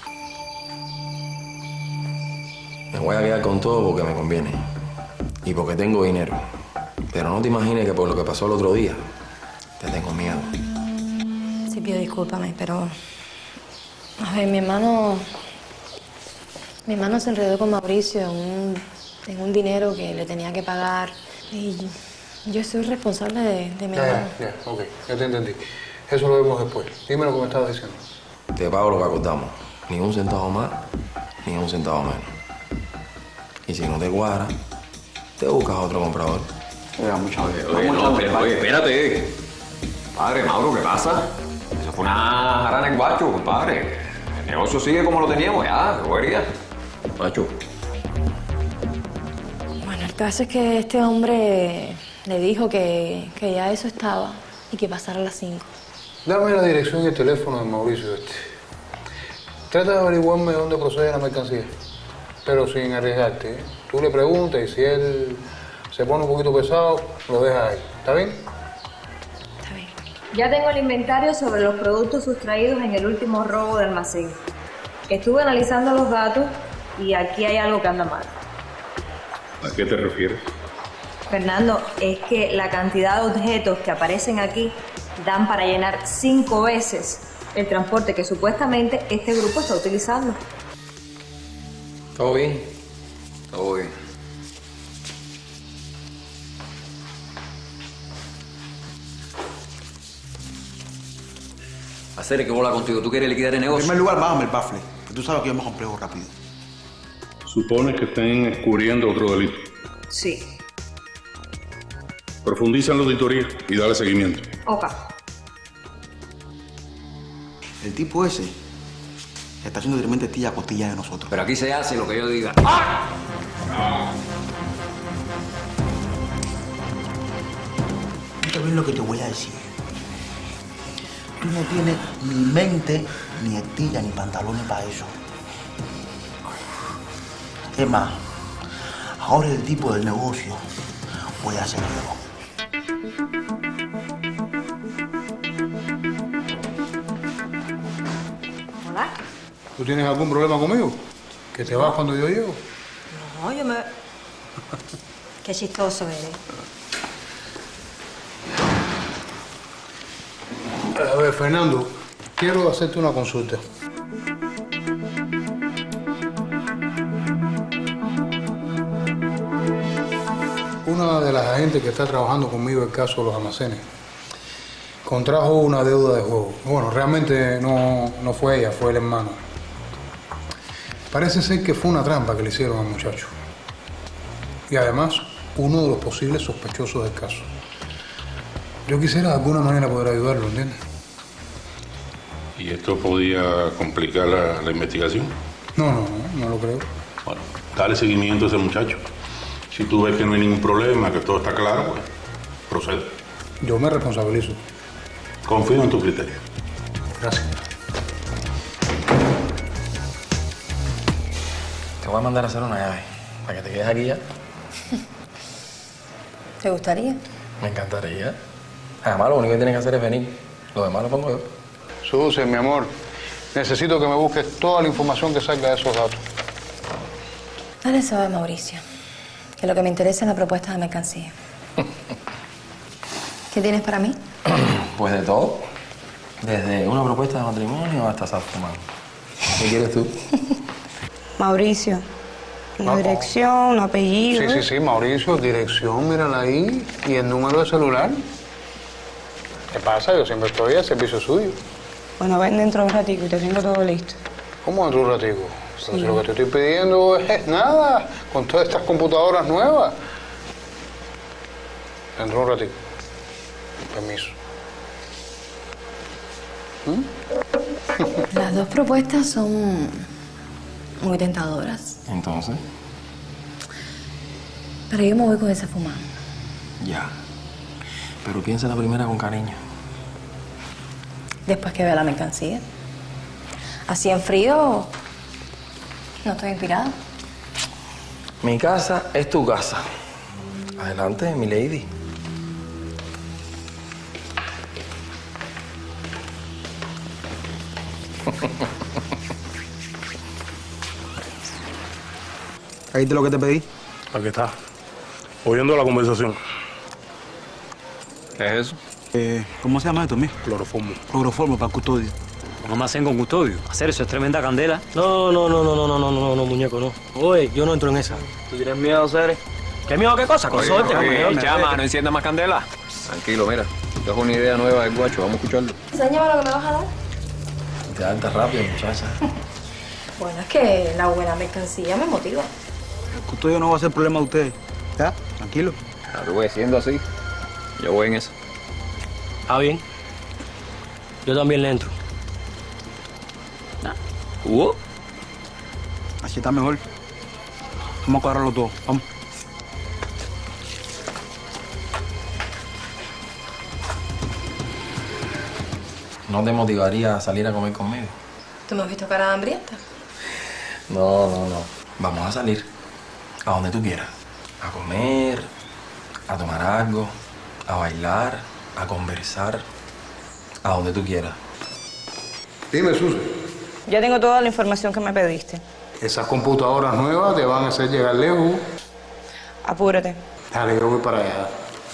Me voy a quedar con todo porque me conviene. Y porque tengo dinero. Pero no te imagines que por lo que pasó el otro día, te tengo miedo. Sí, pido discúlpame, pero... A ver, mi hermano... Mi hermano se enredó con Mauricio en un, en un dinero que le tenía que pagar. Y yo soy responsable de, de mi Ya, hermano. ya, ya, ok, ya te entendí. Eso lo vemos después. Dime lo que me estabas diciendo. Te pago lo que acordamos. Ni un centavo más, ni un centavo menos. Y si no te cuadra, te buscas otro comprador. Oiga, mucho Oye, oye, no, pero, oye, espérate. Padre, Mauro, ¿qué pasa? Eso fue una jarana en guacho, compadre. El negocio sigue como lo teníamos ya, qué bobería. Macho. Bueno, el caso es que este hombre le dijo que, que ya eso estaba y que pasara a las cinco. Dame la dirección y el teléfono de Mauricio este. Trata de averiguarme dónde procede la mercancía. Pero sin arriesgarte, ¿eh? Tú le preguntas y si él se pone un poquito pesado, lo dejas ahí. ¿Está bien? Ya tengo el inventario sobre los productos sustraídos en el último robo de almacén. Estuve analizando los datos y aquí hay algo que anda mal. ¿A qué te refieres? Fernando, es que la cantidad de objetos que aparecen aquí dan para llenar cinco veces el transporte que supuestamente este grupo está utilizando. ¿Todo bien? Todo bien. Hacer que bola contigo. ¿Tú quieres liquidar el negocio? En primer lugar, bájame el bafle. Que tú sabes que yo me complejo rápido. Supones que estén descubriendo otro delito. Sí. Profundiza en la auditoría y dale seguimiento. Ok. El tipo ese está haciendo directamente tilla a costilla de nosotros. Pero aquí se hace lo que yo diga. Escucha bien lo que te voy a decir. Tú no tienes ni mente, ni estilla, ni pantalones para eso. Es más, ahora el tipo del negocio voy a hacer yo. Hola. ¿Tú tienes algún problema conmigo? ¿Que te vas cuando yo llego? No, yo me... Qué chistoso eres. A ver, Fernando, quiero hacerte una consulta. Una de las agentes que está trabajando conmigo en el caso de los almacenes contrajo una deuda de juego. Bueno, realmente no, no fue ella, fue el hermano. Parece ser que fue una trampa que le hicieron al muchacho. Y además, uno de los posibles sospechosos del caso. Yo quisiera de alguna manera poder ayudarlo, ¿entiendes? ¿Y esto podía complicar la, la investigación? No, no, no, no lo creo. Bueno, dale seguimiento a ese muchacho. Si tú ves que no hay ningún problema, que todo está claro, pues procede. Yo me responsabilizo. Confío en tu criterio. Gracias. Te voy a mandar a hacer una llave para que te quedes aquí ya. ¿Te gustaría? Me encantaría. Además, lo único que tienes que hacer es venir. Lo demás lo pongo yo. Suce, mi amor, necesito que me busques toda la información que salga de esos datos. Dale saber, Mauricio, que lo que me interesa es la propuesta de mercancía. ¿Qué tienes para mí? Pues de todo. Desde una propuesta de matrimonio hasta salfumán. ¿Qué quieres tú? Mauricio, la Ah, dirección, apellido. Sí, sí, sí, Mauricio, dirección, mírala ahí. Y el número de celular. ¿Qué pasa? Yo siempre estoy al servicio suyo. Bueno, ven dentro de un ratito y te tengo todo listo. ¿Cómo dentro de un ratico? Pero si lo que te estoy pidiendo es nada, con todas estas computadoras nuevas. Dentro de un ratito. Permiso. Las dos propuestas son muy tentadoras. Entonces, Pero yo me voy con esa fumada. ya. Pero piensa la primera con cariño. Después que vea la mercancía. Así en frío, no estoy inspirada. Mi casa es tu casa. Adelante, mi lady. ¿Oíste lo que te pedí? Aquí está. Oyendo la conversación. ¿Qué es eso? Eh, ¿Cómo se llama esto, mijo? Cloroformo. Cloroformo para custodio. Un almacén con custodio. Hacer eso es tremenda candela. No, no, no, no, no, no, no, no, no, muñeco, no. Oye, yo no entro en esa. ¿Tú tienes miedo, Ceres? ¿Qué miedo qué cosa? Con Oye, suerte, oye, con suerte. chama, no encienda más candela. Tranquilo, mira. Esto es una idea nueva del guacho. Vamos a escucharlo. Enséñame lo que me vas a dar. Te alta rápido, muchacha. Bueno, es que la buena mercancía me motiva. El custodio no va a ser problema de ustedes. ¿Ya? Tranquilo. Claro, güey, siendo así, yo voy en eso. Ah, bien. Yo también le entro. ¿Hugo? Así está mejor. Vamos a cuadrarlo todo. Vamos. ¿No te motivaría a salir a comer conmigo? ¿Tú me has visto cara de hambrienta? No, no, no. Vamos a salir. A donde tú quieras. A comer, a tomar algo, a bailar, a conversar. A donde tú quieras. Dime, Susi. Ya tengo toda la información que me pediste. Esas computadoras nuevas te van a hacer llegar lejos. Apúrate. Dale, yo voy para allá.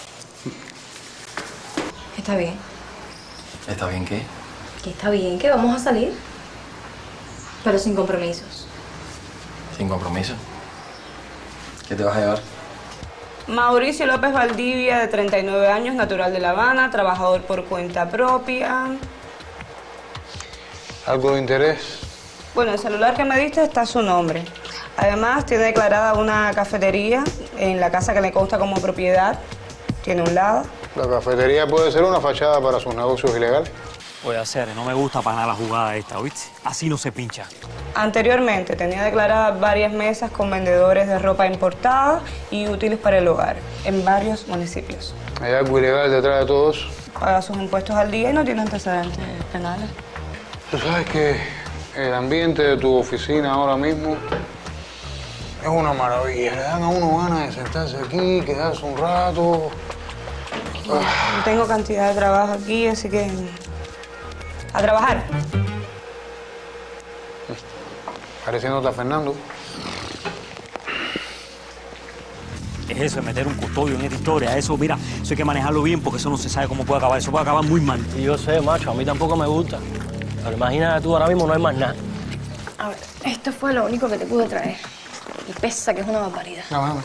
Está bien. ¿Está bien qué? Que está bien, que vamos a salir. Pero sin compromisos. Sin compromiso. ¿Qué te vas a llevar? Mauricio López Valdivia, de treinta y nueve años, natural de La Habana, trabajador por cuenta propia. ¿Algo de interés? Bueno, el celular que me diste está su nombre. Además, tiene declarada una cafetería en la casa que le consta como propiedad. Tiene un lado. La cafetería puede ser una fachada para sus negocios ilegales. Oye, Ceres, no me gusta para nada la jugada esta, ¿oíste? Así no se pincha. Anteriormente tenía declaradas varias mesas con vendedores de ropa importada y útiles para el hogar en varios municipios. ¿Hay algo ilegal detrás de todo eso? Paga sus impuestos al día y no tiene antecedentes penales. Tú sabes que el ambiente de tu oficina ahora mismo es una maravilla. Le dan a uno ganas de sentarse aquí, quedarse un rato. No tengo cantidad de trabajo aquí, así que... ¡a trabajar! Pareciéndote a Fernando. Es eso, de meter un custodio en esta historia. Eso, mira, eso hay que manejarlo bien porque eso no se sabe cómo puede acabar. Eso puede acabar muy mal. Y yo sé, macho, a mí tampoco me gusta. Pero imagínate tú, ahora mismo no hay más nada. A ver, esto fue lo único que te pude traer. Y pesa que es una barbaridad. No, no, no.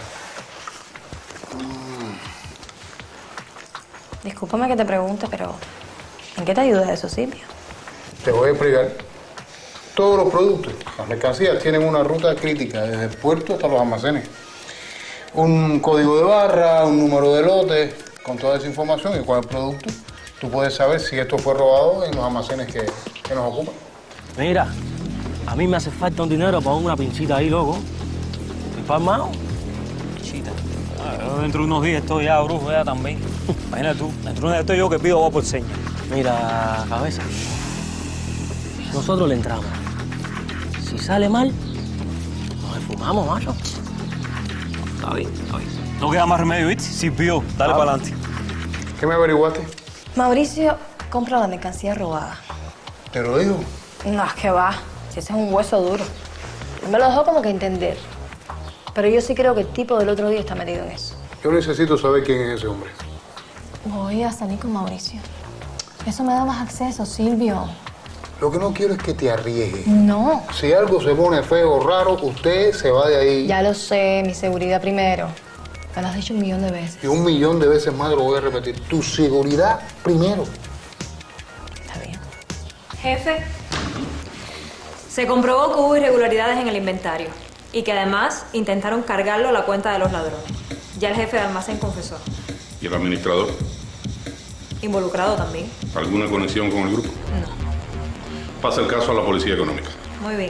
Discúlpame que te pregunte, pero ¿en qué te ayuda eso, Silvio? Te voy a explicar. Todos los productos, las mercancías, tienen una ruta crítica, desde el puerto hasta los almacenes. Un código de barra, un número de lote, con toda esa información y cuál es el producto. Tú puedes saber si esto fue robado en los almacenes que, que nos ocupan. Mira, a mí me hace falta un dinero para una pinchita ahí, loco. ¿Estoy palmado? Pinchita. Ah, yo dentro de unos días estoy ya, brujo, ya también. Imagínate tú, dentro de unos días estoy yo que pido vos por seña. Mira, cabeza. Nosotros le entramos. Si sale mal, nos esfumamos, macho. Está bien, está bien. No queda más remedio, ¿viste? Sirvió. Dale Ah. para adelante. ¿Qué me averiguaste? Mauricio compra la mercancía robada. ¿Te lo digo? No, es que va. Si ese es un hueso duro. Él me lo dejó como que entender. Pero yo sí creo que el tipo del otro día está metido en eso. Yo necesito saber quién es ese hombre. Voy a salir con Mauricio. Eso me da más acceso, Silvio. Lo que no quiero es que te arriesgues. No. Si algo se pone feo o raro, usted se va de ahí. Ya lo sé, mi seguridad primero. Me lo has dicho un millón de veces. Y un millón de veces más lo voy a repetir. Tu seguridad primero. Está bien. Jefe, Se comprobó que hubo irregularidades en el inventario y que además intentaron cargarlo a la cuenta de los ladrones. Ya el jefe de almacén confesó. ¿Y el administrador? Involucrado también. ¿Alguna conexión con el grupo? No. Pasa el caso a la Policía Económica. Muy bien.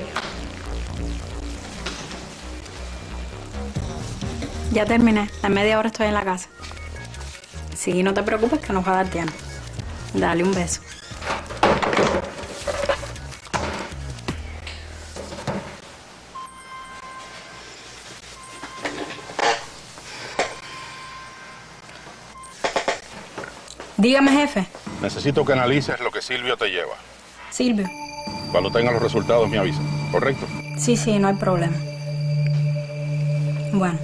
Ya terminé. En media hora estoy en la casa. Sí, no te preocupes que nos va a dar tiempo. Dale un beso. Dígame, jefe. Necesito que analices lo que Silvio te lleva. Silvio. Cuando tengas los resultados me avisa, ¿correcto? Sí, sí, no hay problema. Bueno.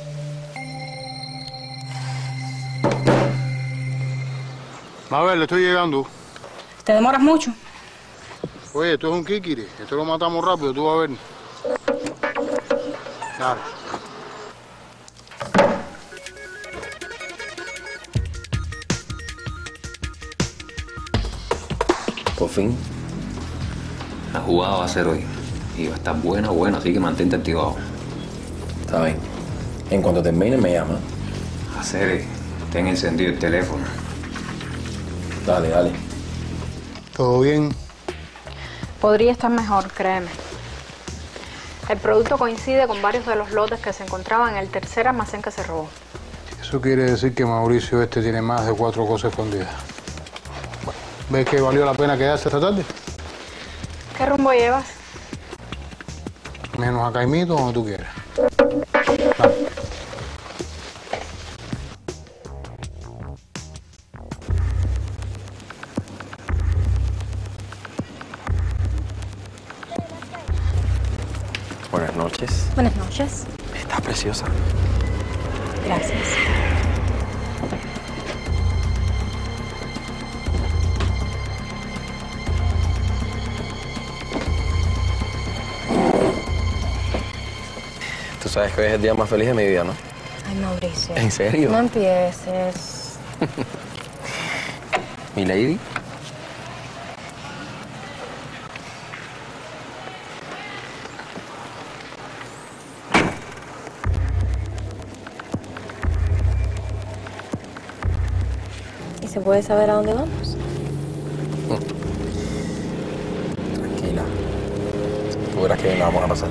Mabel, le estoy llegando. ¿Te demoras mucho? Oye, esto es un kikiri. Esto lo matamos rápido, tú vas a ver. Claro. Por fin. La jugada va a ser hoy. Y va a estar buena, buena, así que mantente activado. Está bien. En cuanto termine, me llama. Hacer, ten encendido el teléfono. Dale, dale. ¿Todo bien? Podría estar mejor, créeme. El producto coincide con varios de los lotes que se encontraban en el tercer almacén que se robó. Eso quiere decir que Mauricio este tiene más de cuatro cosas escondidas. Bueno, ¿ves que valió la pena quedarse esta tarde? ¿Qué rumbo llevas? Menos a Caimito, donde tú quieras. Vale. Buenas noches. Buenas noches. Está preciosa. Gracias. Tú sabes que hoy es el día más feliz de mi vida, ¿no? Ay, Mauricio. ¿En serio? No empieces. ¿Mi lady? ¿Y se puede saber a dónde vamos? Tranquila. Tú verás que bien la vamos a pasar.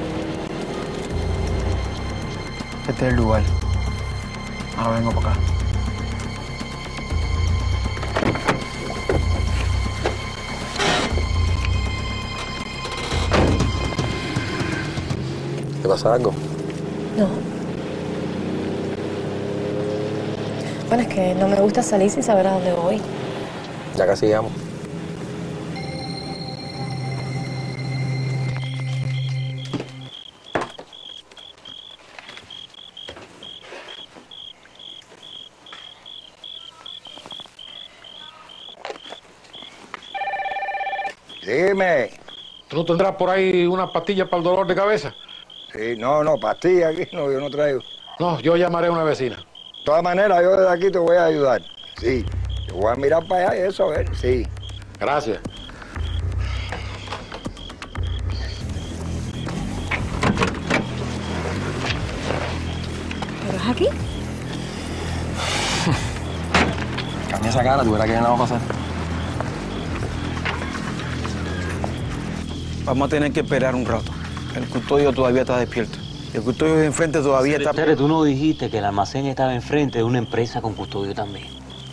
Este es el lugar. Ahora vengo para acá. ¿Te pasa algo? No. Bueno, es que no me gusta salir sin saber a dónde voy. Ya casi llegamos. Dime. ¿Tú no tendrás por ahí una pastilla para el dolor de cabeza? Sí, no, no, pastilla aquí no, yo no traigo. No, yo llamaré a una vecina. De todas maneras, yo desde aquí te voy a ayudar. Sí. Te voy a mirar para allá y eso, a ver, sí. Gracias. ¿Pero es aquí? Cambia esa cara, tú verás que bien la vamos a pasar. Vamos a tener que esperar un rato. El custodio todavía está despierto. El custodio de enfrente todavía está... Cere, tú no dijiste que el almacén estaba enfrente de una empresa con custodio también.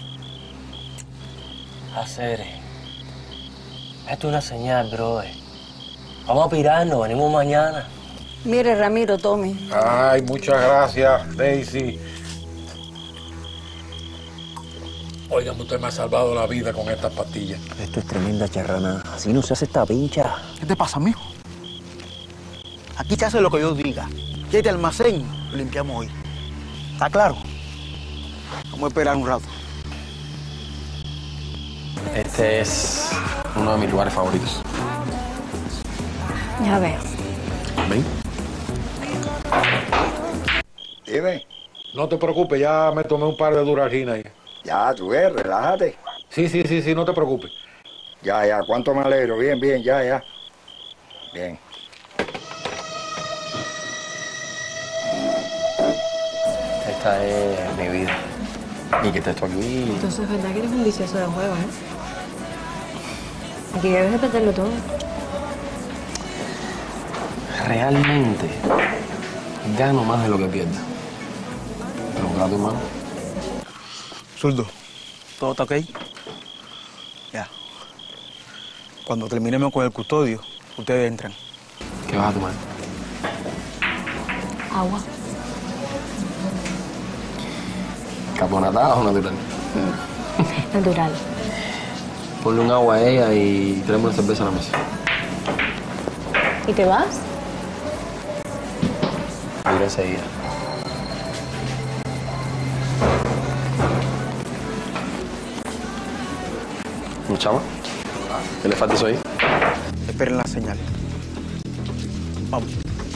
Hacer. Esto es una señal, brother. Vamos a pirarnos, venimos mañana. Mire, Ramiro, tome. Ay, muchas gracias, Daisy. Oigan, usted me ha salvado la vida con estas pastillas. Esto es tremenda charrana. Así no se hace esta pincha. ¿Qué te pasa, mijo? Aquí se hace lo que yo diga. Que este almacén lo limpiamos hoy. ¿Está claro? Vamos a esperar un rato. Este es uno de mis lugares favoritos. Ya veo. ¿Ven? Dime. No te preocupes, ya me tomé un par de Duralgina ahí. Ya, tú ves, relájate. Sí, sí, sí, sí, no te preocupes. Ya, ya, cuánto me alegro. Bien, bien, ya, ya. Bien. Esta es mi vida. Y que estés tú aquí. Entonces es verdad que eres un vicioso de juego, ¿eh? Aquí debes de perderlo todo. Realmente gano más de lo que pierdo. Pero claro, hermano. Zurdo, ¿todo está ok? Ya. Cuando terminemos con el custodio, ustedes entran. ¿Qué vas a tomar? Agua. ¿Carbonatada o natural? Natural. Ponle un agua a ella y tráeme una cerveza a la mesa. ¿Y te vas? Mira enseguida. ¿Un chama? ¿Qué le falta eso ahí? Esperen la señal. Vamos.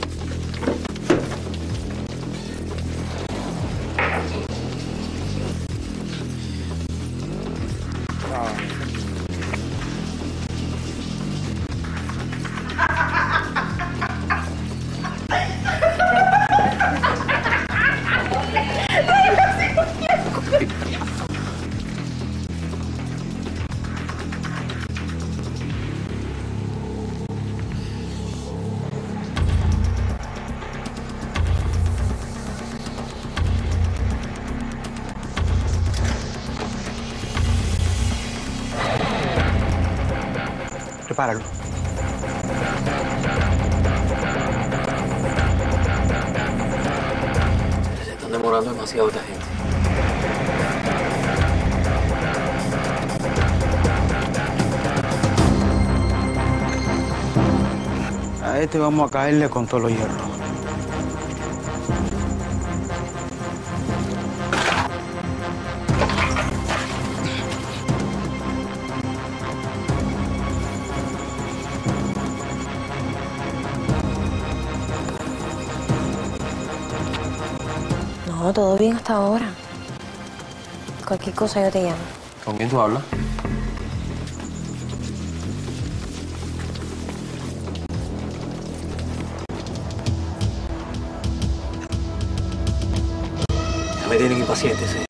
Prepáralo. Se están demorando demasiado esta gente. A este vamos a caerle con todos los hierros. No, todo bien hasta ahora. Cualquier cosa yo te llamo. ¿Con quién tú hablas? Ya me tienen impaciente, sí.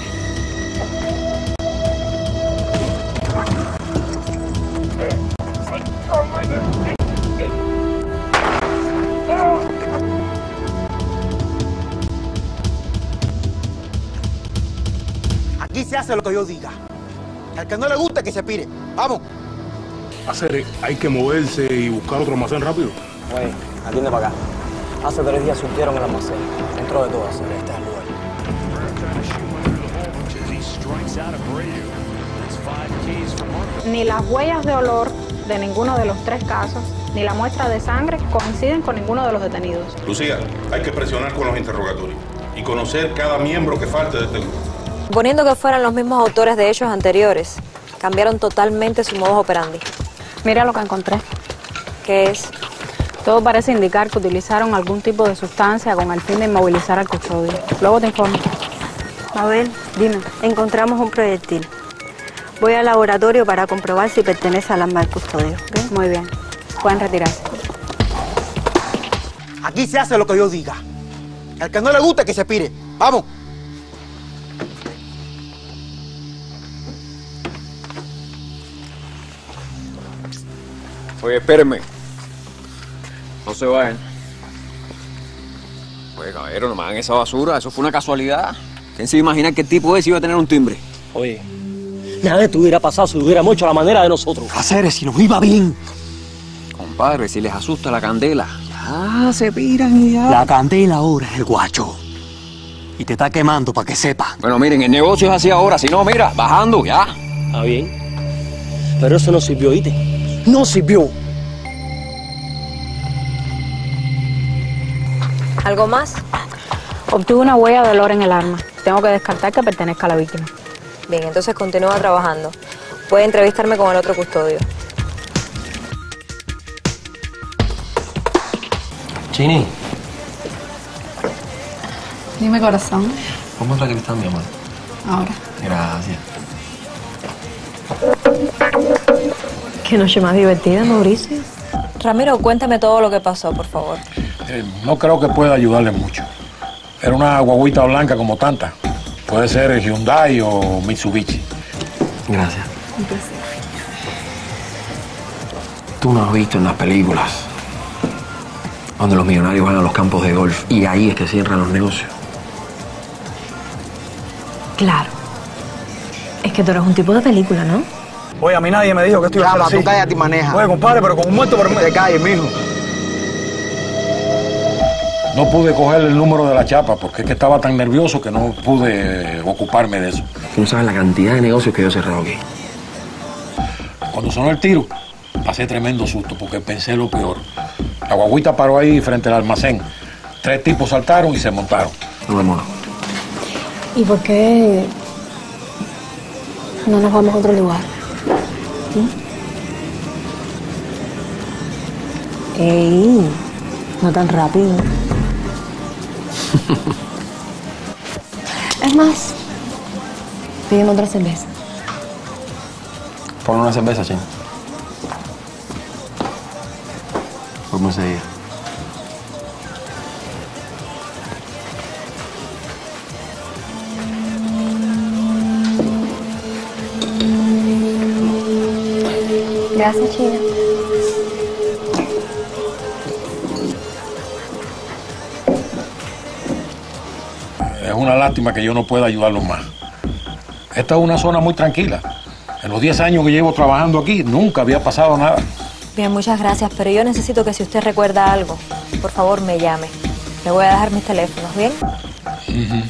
Aquí se hace lo que yo diga. Al que no le guste, que se pire. ¡Vamos! Hacer, hay que moverse y buscar otro almacén rápido. Güey, atiende para acá. Hace tres días surtieron el almacén. Dentro de todo, hacer este es el lugar. Ni las huellas de olor de ninguno de los tres casos, ni la muestra de sangre coinciden con ninguno de los detenidos. Lucía, hay que presionar con los interrogatorios y conocer cada miembro que falte de este grupo. Suponiendo que fueran los mismos autores de hechos anteriores, cambiaron totalmente su modus operandi. Mira lo que encontré. ¿Qué es? Todo parece indicar que utilizaron algún tipo de sustancia con el fin de inmovilizar al custodio. Luego te informo. Mabel, dime. Encontramos un proyectil. Voy al laboratorio para comprobar si pertenece al arma del custodio. ¿Bien? Muy bien. Pueden retirarse. Aquí se hace lo que yo diga. Al que no le guste, que se pire. ¡Vamos! Oye, espérenme. No se vayan. Oye, caballero, no me hagan esa basura. Eso fue una casualidad. ¿Quién se iba a imaginar que el tipo ese iba a tener un timbre? Oye, nada de esto hubiera pasado si hubiéramos hecho a la manera de nosotros. Hacer, si nos iba bien. Compadre, si les asusta la candela, ya se piran y ya. La candela ahora es el guacho. Y te está quemando, para que sepa. Bueno, miren, el negocio es así ahora. Si no, mira, bajando, ya. Está bien. Pero eso no sirvió, ¿oíste? No sirvió. ¿Algo más? Obtuve una huella de olor en el arma. Tengo que descartar que pertenezca a la víctima. Bien, entonces continúa trabajando. Puede entrevistarme con el otro custodio. Chini, Dime, corazón. ponme otra cristal, mi amor. Ahora. Gracias. Qué noche más divertida, Mauricio. Ramiro, cuéntame todo lo que pasó, por favor. Eh, no creo que pueda ayudarle mucho. Era una guaguita blanca como tanta. Puede ser Hyundai o Mitsubishi. Gracias. Tú no has visto en las películas donde los millonarios van a los campos de golf y ahí es que cierran los negocios. Claro. Es que tú eres un tipo de película, ¿no? Oye, a mí nadie me dijo que esto iba a ser así. tú cállate y maneja. Oye, compadre, pero con un muerto por de calle, mijo. No pude coger el número de la chapa porque es que estaba tan nervioso que no pude ocuparme de eso. Tú no sabes la cantidad de negocios que yo he cerrado aquí. Cuando sonó el tiro, pasé tremendo susto porque pensé lo peor. La guaguita paró ahí frente al almacén. Tres tipos saltaron y se montaron. No me mono. ¿Y por qué no nos vamos a otro lugar? ¿Mm? Ey, no tan rápido. Es más, pídeme otra cerveza. Ponle una cerveza, Chen. Ponme enseguida. Gracias, China. Es una lástima que yo no pueda ayudarlos más. Esta es una zona muy tranquila. En los diez años que llevo trabajando aquí, nunca había pasado nada. Bien, muchas gracias, pero yo necesito que si usted recuerda algo, por favor me llame. Le voy a dejar mis teléfonos, ¿bien? Uh-huh.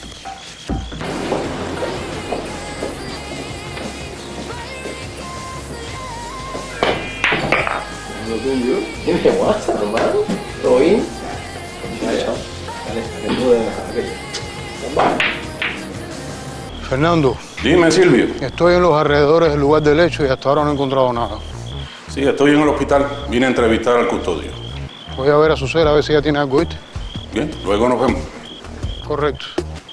¿Tienes WhatsApp, hermano? ¿Todo bien? Fernando. Dime, Silvio. Estoy en los alrededores del lugar del hecho y hasta ahora no he encontrado nada. Sí, estoy en el hospital. Vine a entrevistar al custodio. Voy a ver a Susera a ver si ella tiene algo, ¿viste? Bien, luego nos vemos. Correcto.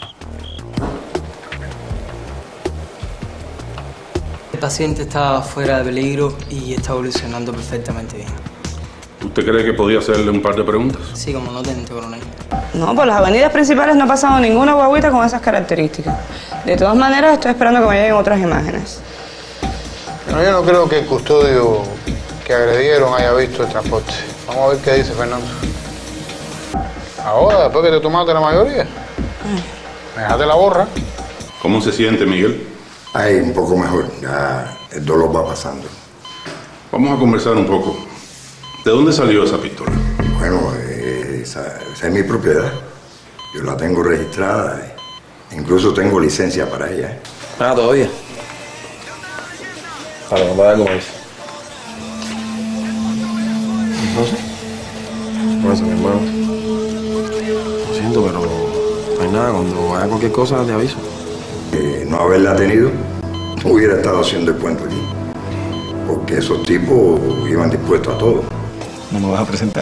El paciente está fuera de peligro y está evolucionando perfectamente bien. ¿Usted cree que podía hacerle un par de preguntas? Sí, como no, teniente coronel. No, por las avenidas principales no ha pasado ninguna guaguita con esas características. De todas maneras, estoy esperando que me lleguen otras imágenes. Pero yo no creo que el custodio que agredieron haya visto el transporte. Vamos a ver qué dice Fernando. Ahora, después que te tomaste la mayoría, me dejaste la borra. ¿Cómo se siente, Miguel? Ay, un poco mejor. Ya el dolor va pasando. Vamos a conversar un poco. ¿De dónde salió esa pistola? Bueno, eh, esa, esa es mi propiedad. Yo la tengo registrada. Eh. Incluso tengo licencia para ella. ¿eh? Ah, todavía. Vale, vamos a ver cómo es. Entonces, no sé, mi hermano. Lo siento, pero no hay nada. Cuando haya cualquier cosa, te aviso. Eh, no haberla tenido, hubiera estado haciendo el cuento aquí. Porque esos tipos iban dispuestos a todo. ¿No me vas a presentar?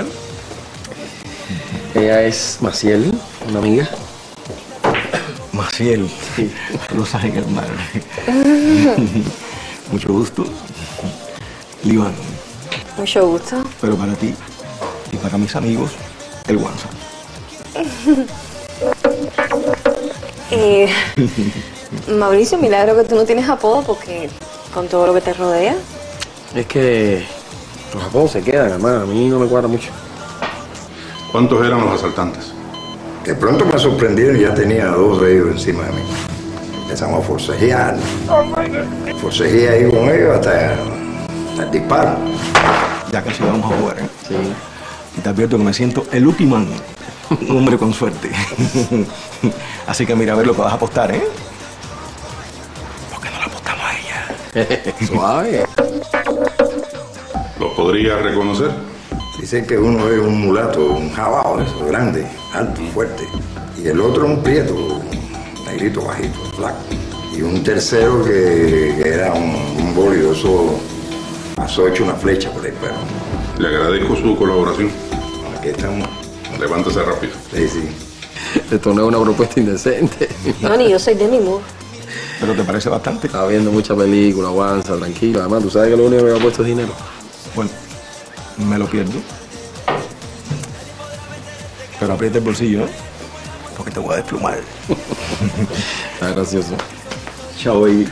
Ella es Maciel, una amiga. Maciel, sí. Lo saben, hermano. Mucho gusto. Liván. Mucho gusto. Pero para ti y para mis amigos, el WhatsApp. eh, Mauricio, milagro que tú no tienes apodo porque con todo lo que te rodea. Es que los apodos se quedan, además. A mí no me cuadra mucho. ¿Cuántos eran los asaltantes? De pronto me sorprendieron y ya tenía dos de ellos encima de mí. Empezamos a forcejear. Forcejeé ahí con ellos hasta, hasta el disparo. Ya casi vamos a jugar, ¿eh? Sí. Y te advierto que me siento el último año. Un hombre con suerte. Así que mira a ver lo que vas a apostar, ¿eh? ¿Por qué no le apostamos a ella? Suave. ¿Los podría reconocer? Dicen que uno es un mulato, un jabao, eso, grande, alto, fuerte. Y el otro un prieto, negrito, bajito, flaco. Y un tercero que, que era un, un bólido, eso pasó hecho una flecha por ahí, pero... Le agradezco su colaboración. Aquí estamos. Levántese rápido. Sí, sí. Esto no es una propuesta indecente. No, ni yo soy de mi mood. ¿Pero te parece bastante? Estaba viendo mucha película, aguanza, tranquilo. Además, tú sabes que lo único que me ha puesto es dinero. Bueno, me lo pierdo. Pero aprieta el bolsillo, ¿eh? Porque te voy a desplumar. Está gracioso. Chao, baby.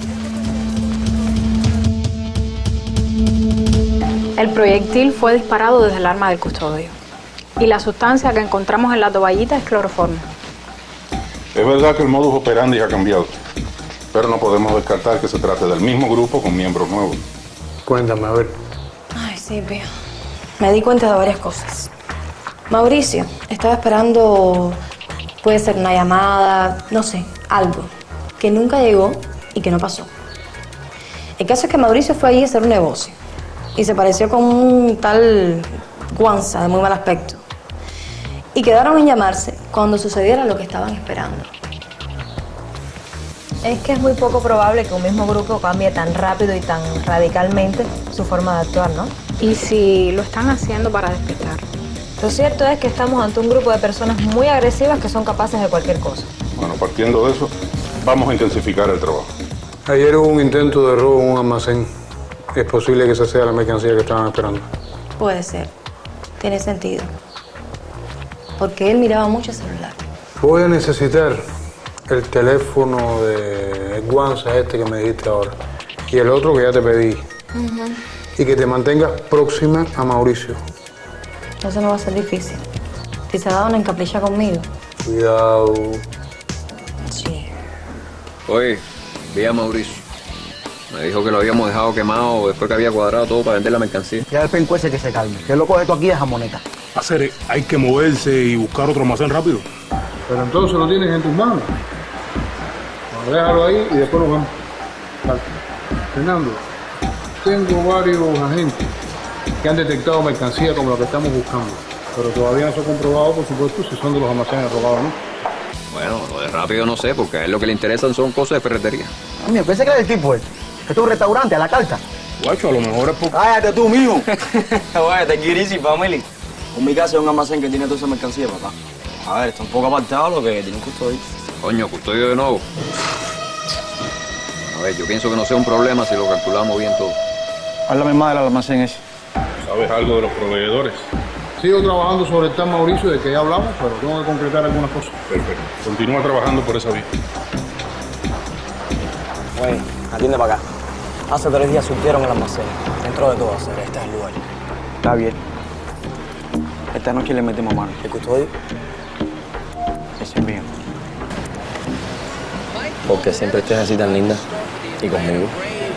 El proyectil fue disparado desde el arma del custodio. Y la sustancia que encontramos en la toallita es cloroformo. Es verdad que el modus operandi ha cambiado, pero no podemos descartar que se trate del mismo grupo con miembros nuevos. Cuéntame, a ver. Ay, Silvio. Me di cuenta de varias cosas. Mauricio estaba esperando, puede ser una llamada, no sé, algo, que nunca llegó y que no pasó. El caso es que Mauricio fue allí a hacer un negocio y se pareció con un tal guanza de muy mal aspecto. Y quedaron en llamarse cuando sucediera lo que estaban esperando. Es que es muy poco probable que un mismo grupo cambie tan rápido y tan radicalmente su forma de actuar, ¿no? Y si lo están haciendo para despistar. Lo cierto es que estamos ante un grupo de personas muy agresivas que son capaces de cualquier cosa. Bueno, partiendo de eso, vamos a intensificar el trabajo. Ayer hubo un intento de robo en un almacén. Es posible que esa sea la mercancía que estaban esperando. Puede ser. Tiene sentido. Porque él miraba mucho el celular. Voy a necesitar el teléfono de Guanza este que me dijiste ahora. Y el otro que ya te pedí. Uh-huh. Y que te mantengas próxima a Mauricio. Eso no va a ser difícil. Si se ha dado una encapricha conmigo. Cuidado. Sí. Oye, vi a Mauricio. Me dijo que lo habíamos dejado quemado después que había cuadrado todo para vender la mercancía. Ya el penco ese que se calme. Que lo coge tú aquí de jamoneta. Hacer, hay que moverse y buscar otro almacén rápido. Pero entonces lo tienes en tus manos. Bueno, déjalo ahí y después nos vamos. Vale. Fernando, tengo varios agentes que han detectado mercancía como la que estamos buscando. Pero todavía no se ha comprobado, por supuesto, si son de los almacenes robados o no. Bueno, lo de rápido no sé, porque a él lo que le interesan son cosas de ferretería. Amigo, ¿qué se cree el tipo este? Esto es un restaurante a la carta. Guacho, a lo mejor es por... Cállate tú, mijo. Oye, te quiero easy, family. En mi casa es un almacén que tiene toda esa mercancía, papá. A ver, está un poco apartado lo que tiene un custodio. Coño, custodio de nuevo. A ver, yo pienso que no sea un problema si lo calculamos bien todo. Háblame más del almacén ese. ¿Sabes algo de los proveedores? Sigo trabajando sobre el tal Mauricio de que ya hablamos, pero tengo que concretar algunas cosas. Perfecto. Continúa trabajando por esa vía. Güey, atiende para acá. Hace tres días surtieron el almacén. Dentro de todo, hacer este es el lugar. Está bien. Esta noche le metemos mano. ¿El custodio? Ese es mío. Porque siempre estés así tan linda y conmigo.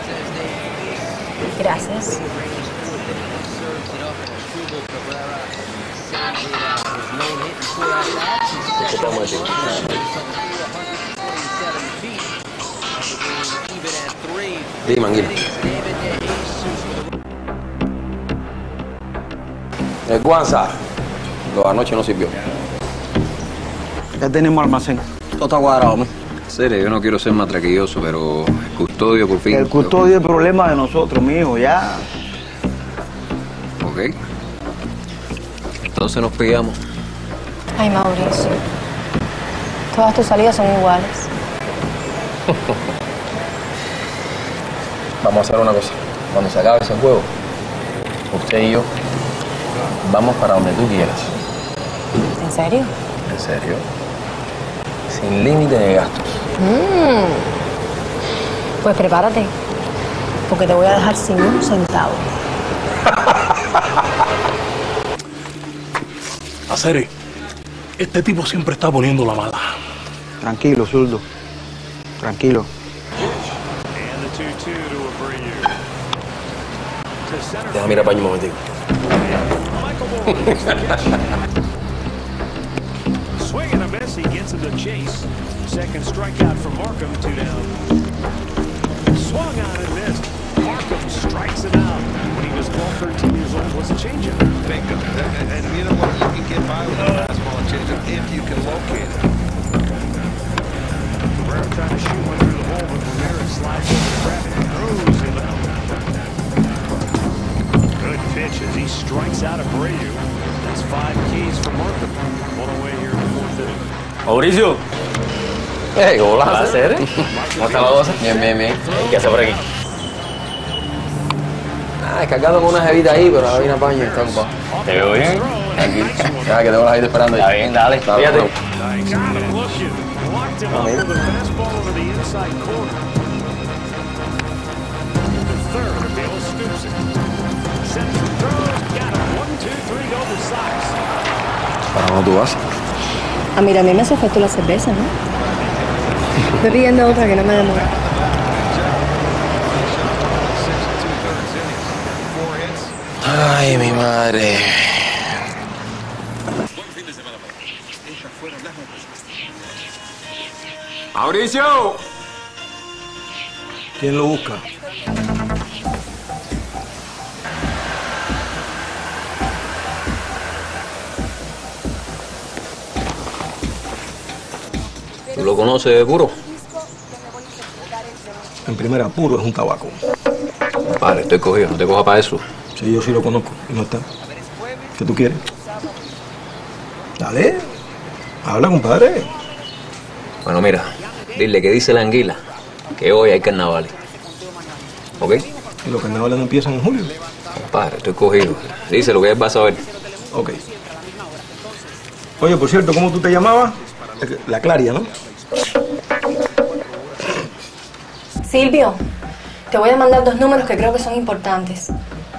Gracias. Dime, Anguila. El Guanza. Lo de anoche no sirvió. Ya tenemos almacén. Todo está cuadrado, ¿no? Serio, yo no quiero ser matraquilloso, pero el custodio por fin. El custodio es el problema de nosotros, mijo, ya. Ok. Entonces nos pillamos. Ay, Mauricio. Todas tus salidas son iguales. Vamos a hacer una cosa. Cuando se acabe ese juego, usted y yo vamos para donde tú quieras. ¿En serio? ¿En serio? Sin límite de gastos. Mm. Pues prepárate, porque te voy a dejar sin un centavo. Hacer, este tipo siempre está poniendo la mala. Tranquilo, zurdo. Tranquilo. Déjame ir a baño un momentito. Swing and a miss, he gets him to chase. Second strikeout from Markham, two down. Swung on and missed. Markham strikes him out. When he was twelve, thirteen years old, was a changeup. Bingo. And, and you know what? You can get by with a fastball and changeup if you can locate it. Cabrera trying to shoot one through the hole, but Ramirez slides over the traffic and throws him out. Good pitch as he strikes out Abreu. That's five keys for Markham. One away here in the fourth inning. Mauricio. Hey, hola. ¿Hacer? ¿Cómo está la cosa? Bien, bien, bien. ¿Qué hace por aquí? Ah, descargado con una jevita ahí, pero ahora viene a baño y está ocupado. ¿Te veo bien? Aquí. Ya que tengo la jevita esperando ahí. Está bien, dale. Dale, Fíjate. bueno. Walked him over the fastball over the inside corner. The third, Bill scoops it. Sends the throw, got him. One, two, three, go the Sox. ¿Para dónde tú vas? Ah, mira, a mí me hace falta la cerveza, ¿no? Estoy pidiendo otra que no me demora. Ay, mi madre. ¡Mauricio! ¿Quién lo busca? ¿Tú lo conoces, Puro? En primer apuro es un tabaco. Vale, estoy cogido, no te cojas para eso. Sí, yo sí lo conozco y no está. ¿Qué tú quieres? Dale. Habla, compadre. Bueno, mira, dile que dice la anguila que hoy hay carnavales. ¿Ok? Y los carnavales no empiezan en julio. Compadre, estoy cogido. Dice lo que él va a saber. Ok. Oye, por cierto, ¿cómo tú te llamabas? La Claria, ¿no? Silvio, te voy a mandar dos números que creo que son importantes.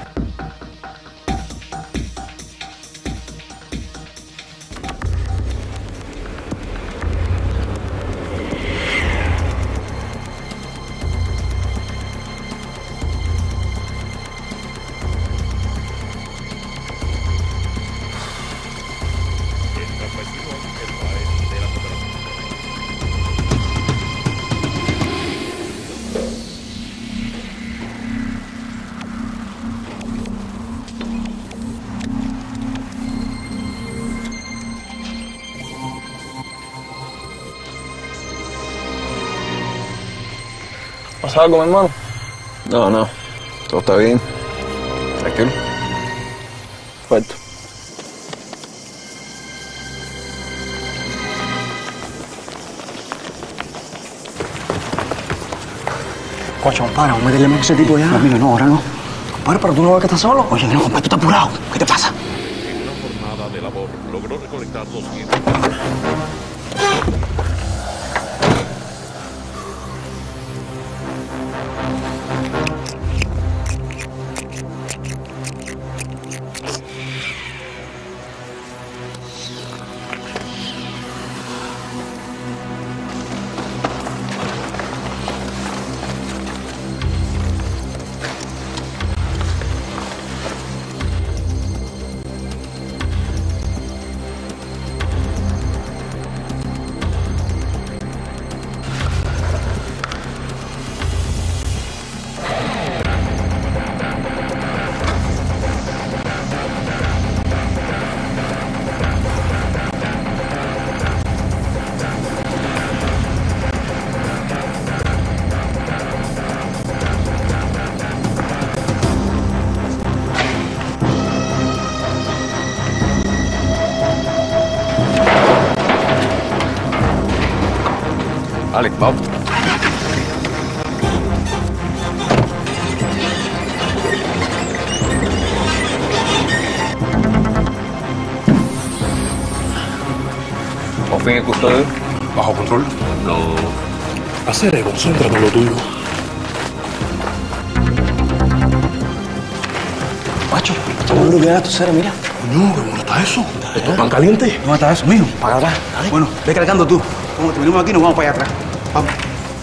¿Pasa algo, mi hermano? No, no. Todo está bien. Tranquilo. Perfecto. Coche, compadre, vamos a meterle más a ese tipo ya. No, mira, no, ahora no. Compadre, pero tú no ves que estás solo. Oye, no, compadre, tú estás apurado. ¿Qué te pasa? En una jornada de labor, logró recolectar doscientos. Alex, vamos. ¿Por fin el custodio? ¿Bajo control? No. Hacer, concéntrate en lo tuyo. Macho, estamos en bloquear tu cera, mira. Coño, ¿cómo está eso? ¿Esto es pan caliente? ¿Cómo está eso, mijo? Para acá. Bueno, ve cargando tú. Como terminamos aquí, nos vamos para allá atrás. Vamos.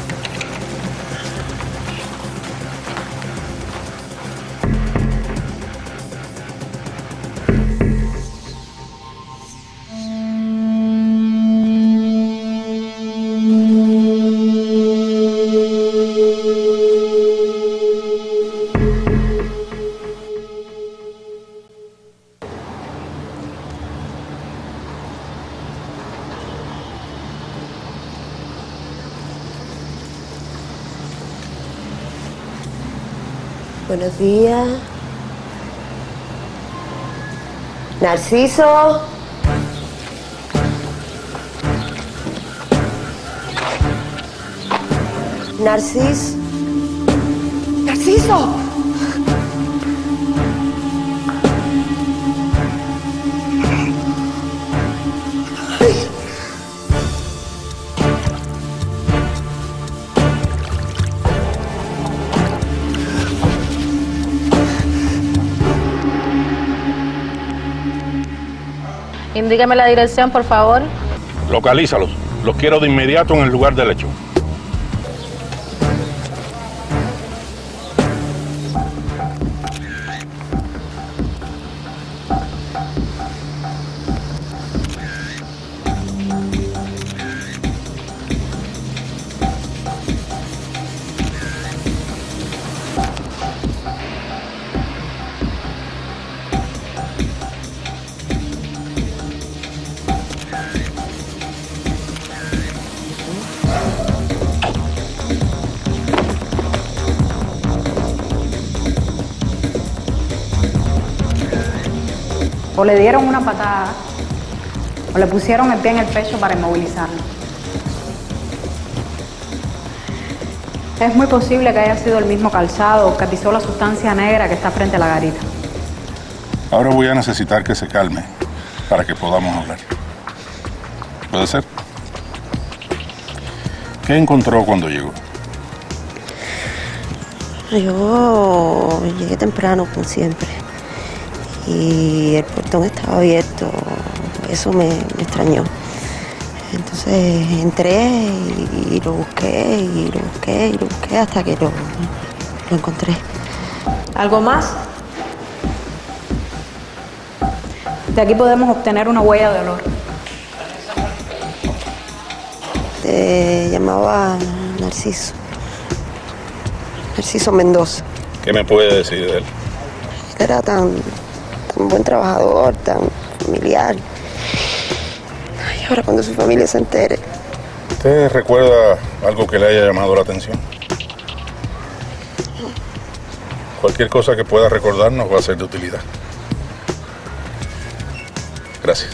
Buenos días. Narciso. Narcis. Narciso. Indíqueme la dirección, por favor. Localízalos. Los quiero de inmediato en el lugar del hecho. O le dieron una patada, o le pusieron el pie en el pecho para inmovilizarlo. Es muy posible que haya sido el mismo calzado que pisó la sustancia negra que está frente a la garita. Ahora voy a necesitar que se calme para que podamos hablar. ¿Puede ser? ¿Qué encontró cuando llegó? Yo llegué temprano, como siempre. Y el portón estaba abierto, eso me, me extrañó. Entonces entré y, y lo busqué, y lo busqué, y lo busqué hasta que lo, lo encontré. ¿Algo más? De aquí podemos obtener una huella de olor. Se llamaba Narciso. Narciso Mendoza. ¿Qué me puede decir de él? Era tan... un buen trabajador, tan familiar. Y ahora cuando su familia se entere. ¿Usted recuerda algo que le haya llamado la atención? Cualquier cosa que pueda recordarnos va a ser de utilidad. Gracias.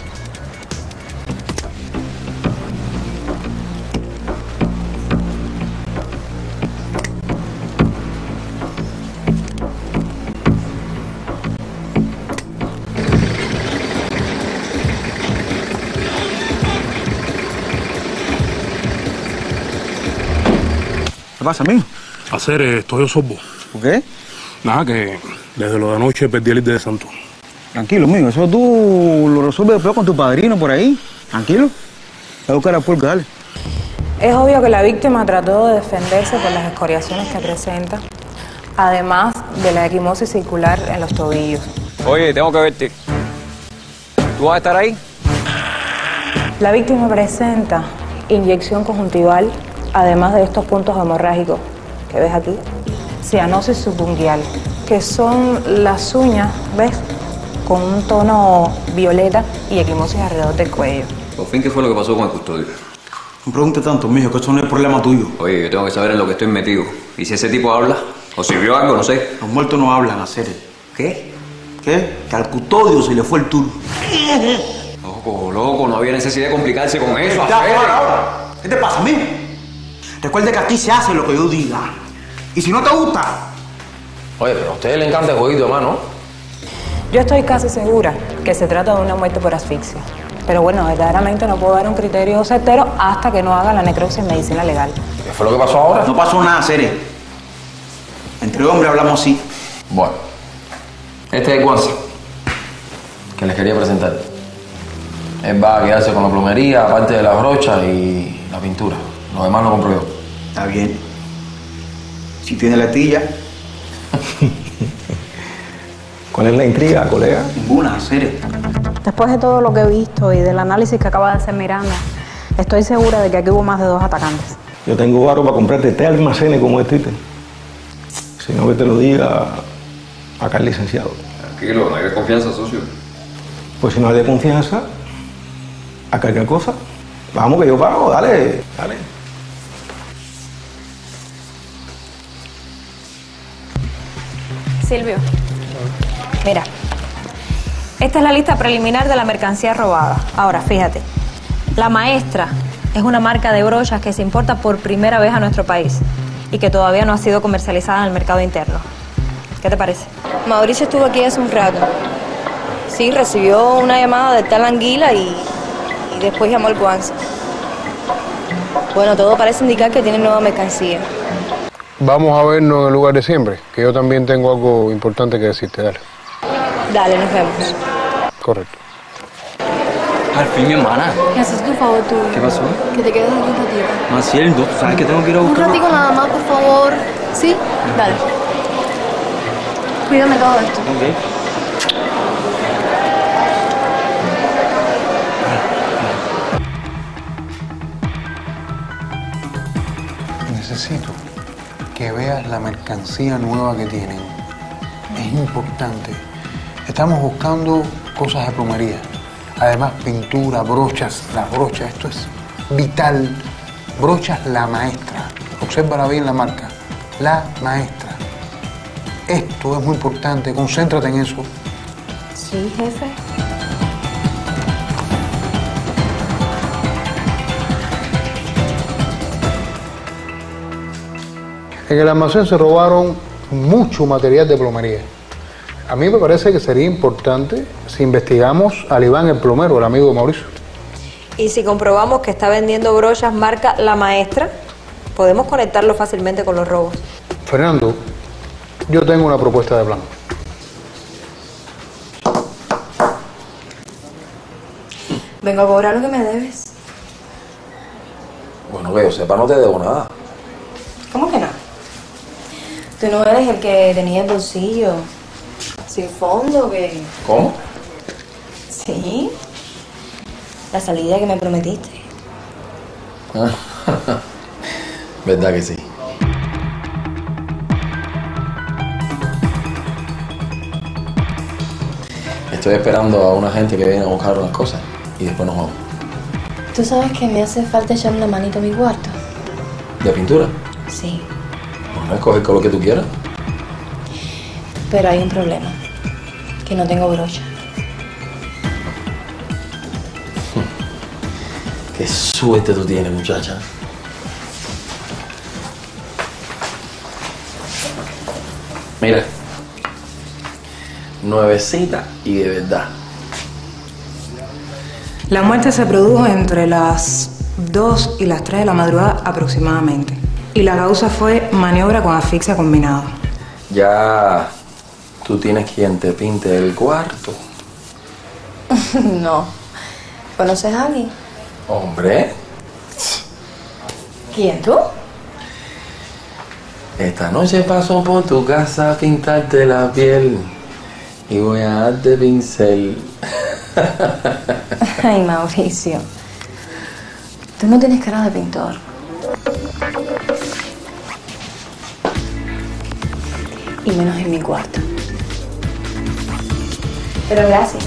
¿Qué pasa, amigo? Hacer, eh, estoy sorbo. ¿Por qué? Nada, que desde lo de anoche perdí el de Santo. Tranquilo, amigo, eso tú lo resuelves después con tu padrino por ahí. Tranquilo. Voy a buscar a Pulga, dale. Es obvio que la víctima trató de defenderse por las escoriaciones que presenta, además de la equimosis circular en los tobillos. Oye, tengo que verte. ¿Tú vas a estar ahí? La víctima presenta inyección conjuntival, además de estos puntos hemorrágicos que ves aquí, cianosis subunguial, que son las uñas, ¿ves? Con un tono violeta y equimosis alrededor del cuello. Por fin, ¿qué fue lo que pasó con el custodio? No pregunte tanto, mijo, que eso no es problema tuyo. Oye, yo tengo que saber en lo que estoy metido. ¿Y si ese tipo habla? ¿O sirvió algo? No sé. Los muertos no hablan, hacer. ¿Qué? ¿Qué? Que al custodio se le fue el turno. Loco, loco, no había necesidad de complicarse con eso. Ya, ahora, ahora. ¿Qué te pasa, mijo? Recuerde que aquí se hace lo que yo diga. Y si no te gusta... Oye, pero a usted le encanta el jueguito, hermano. Yo estoy casi segura que se trata de una muerte por asfixia. Pero bueno, verdaderamente no puedo dar un criterio certero hasta que no haga la necropsia en medicina legal. ¿Qué fue lo que pasó ahora? No pasó nada, Cere. Entre hombres hablamos así. Bueno. Este es Guanza, que les quería presentar. Él va a quedarse con la plomería, aparte de las brochas y la pintura. Lo demás lo compro yo. Está bien. Si tiene la tilla. ¿Cuál es la intriga, colega? Ninguna, Cere. Después de todo lo que he visto y del análisis que acaba de hacer Miranda, estoy segura de que aquí hubo más de dos atacantes. Yo tengo varo para comprarte tres almacenes como este. Si no, que te lo diga acá el licenciado. Tranquilo, no hay desconfianza, socio. Pues si no hay de confianza, a cargar cosas. Vamos que yo pago, dale, dale. Silvio, mira, esta es la lista preliminar de la mercancía robada. Ahora, fíjate, la Maestra es una marca de brochas que se importa por primera vez a nuestro país y que todavía no ha sido comercializada en el mercado interno. ¿Qué te parece? Mauricio estuvo aquí hace un rato. Sí, recibió una llamada de tal Anguila y, y después llamó al Guanza. Bueno, todo parece indicar que tiene nueva mercancía. Vamos a vernos en el lugar de siempre, que yo también tengo algo importante que decirte. Dale. Dale, nos vemos. Correcto. Al fin, mi hermana. Necesito un favor tuyo. ¿Qué pasó? Que te quedes aquí un ratito. Maciel, ¿no? ¿Sabes que tengo que ir a Un buscar? ratico nada más, por favor. ¿Sí? Dale. Cuídame todo esto. Ok. Necesito que veas la mercancía nueva que tienen. Es importante. Estamos buscando cosas de plomería. Además, pintura, brochas. Las brochas, esto es vital. Brochas La Maestra. Obsérvala bien la marca. La Maestra. Esto es muy importante. Concéntrate en eso. Sí, jefe. En el almacén se robaron mucho material de plomería. A mí me parece que sería importante si investigamos al Iván el plomero, el amigo de Mauricio. Y si comprobamos que está vendiendo brochas marca La Maestra, podemos conectarlo fácilmente con los robos. Fernando, yo tengo una propuesta de plan. Vengo a cobrar lo que me debes. Bueno, que yo sepa, no te debo nada. ¿Cómo que no? Tú no eres el que tenía el bolsillo sin fondo, que... ¿Cómo? Sí. La salida que me prometiste. ¿Verdad que sí? Estoy esperando a una gente que viene a buscar unas cosas y después nos vamos. ¿Tú sabes que me hace falta echarme una manito a mi cuarto? ¿De pintura? Sí. Bueno, escoge el color que tú quieras. Pero hay un problema. Que no tengo brocha. Qué suerte tú tienes, muchacha. Mira. Nuevecita y de verdad. La muerte se produjo entre las dos y las tres de la madrugada aproximadamente. Y la causa fue maniobra con asfixia combinada. Ya tú tienes quien te pinte el cuarto. No. ¿Conoces a alguien? Hombre, ¿Quién, tú? esta noche paso por tu casa a pintarte la piel y voy a darte pincel. Ay, Mauricio. Tú no tienes cara de pintor. Y menos en mi cuarto. Pero gracias.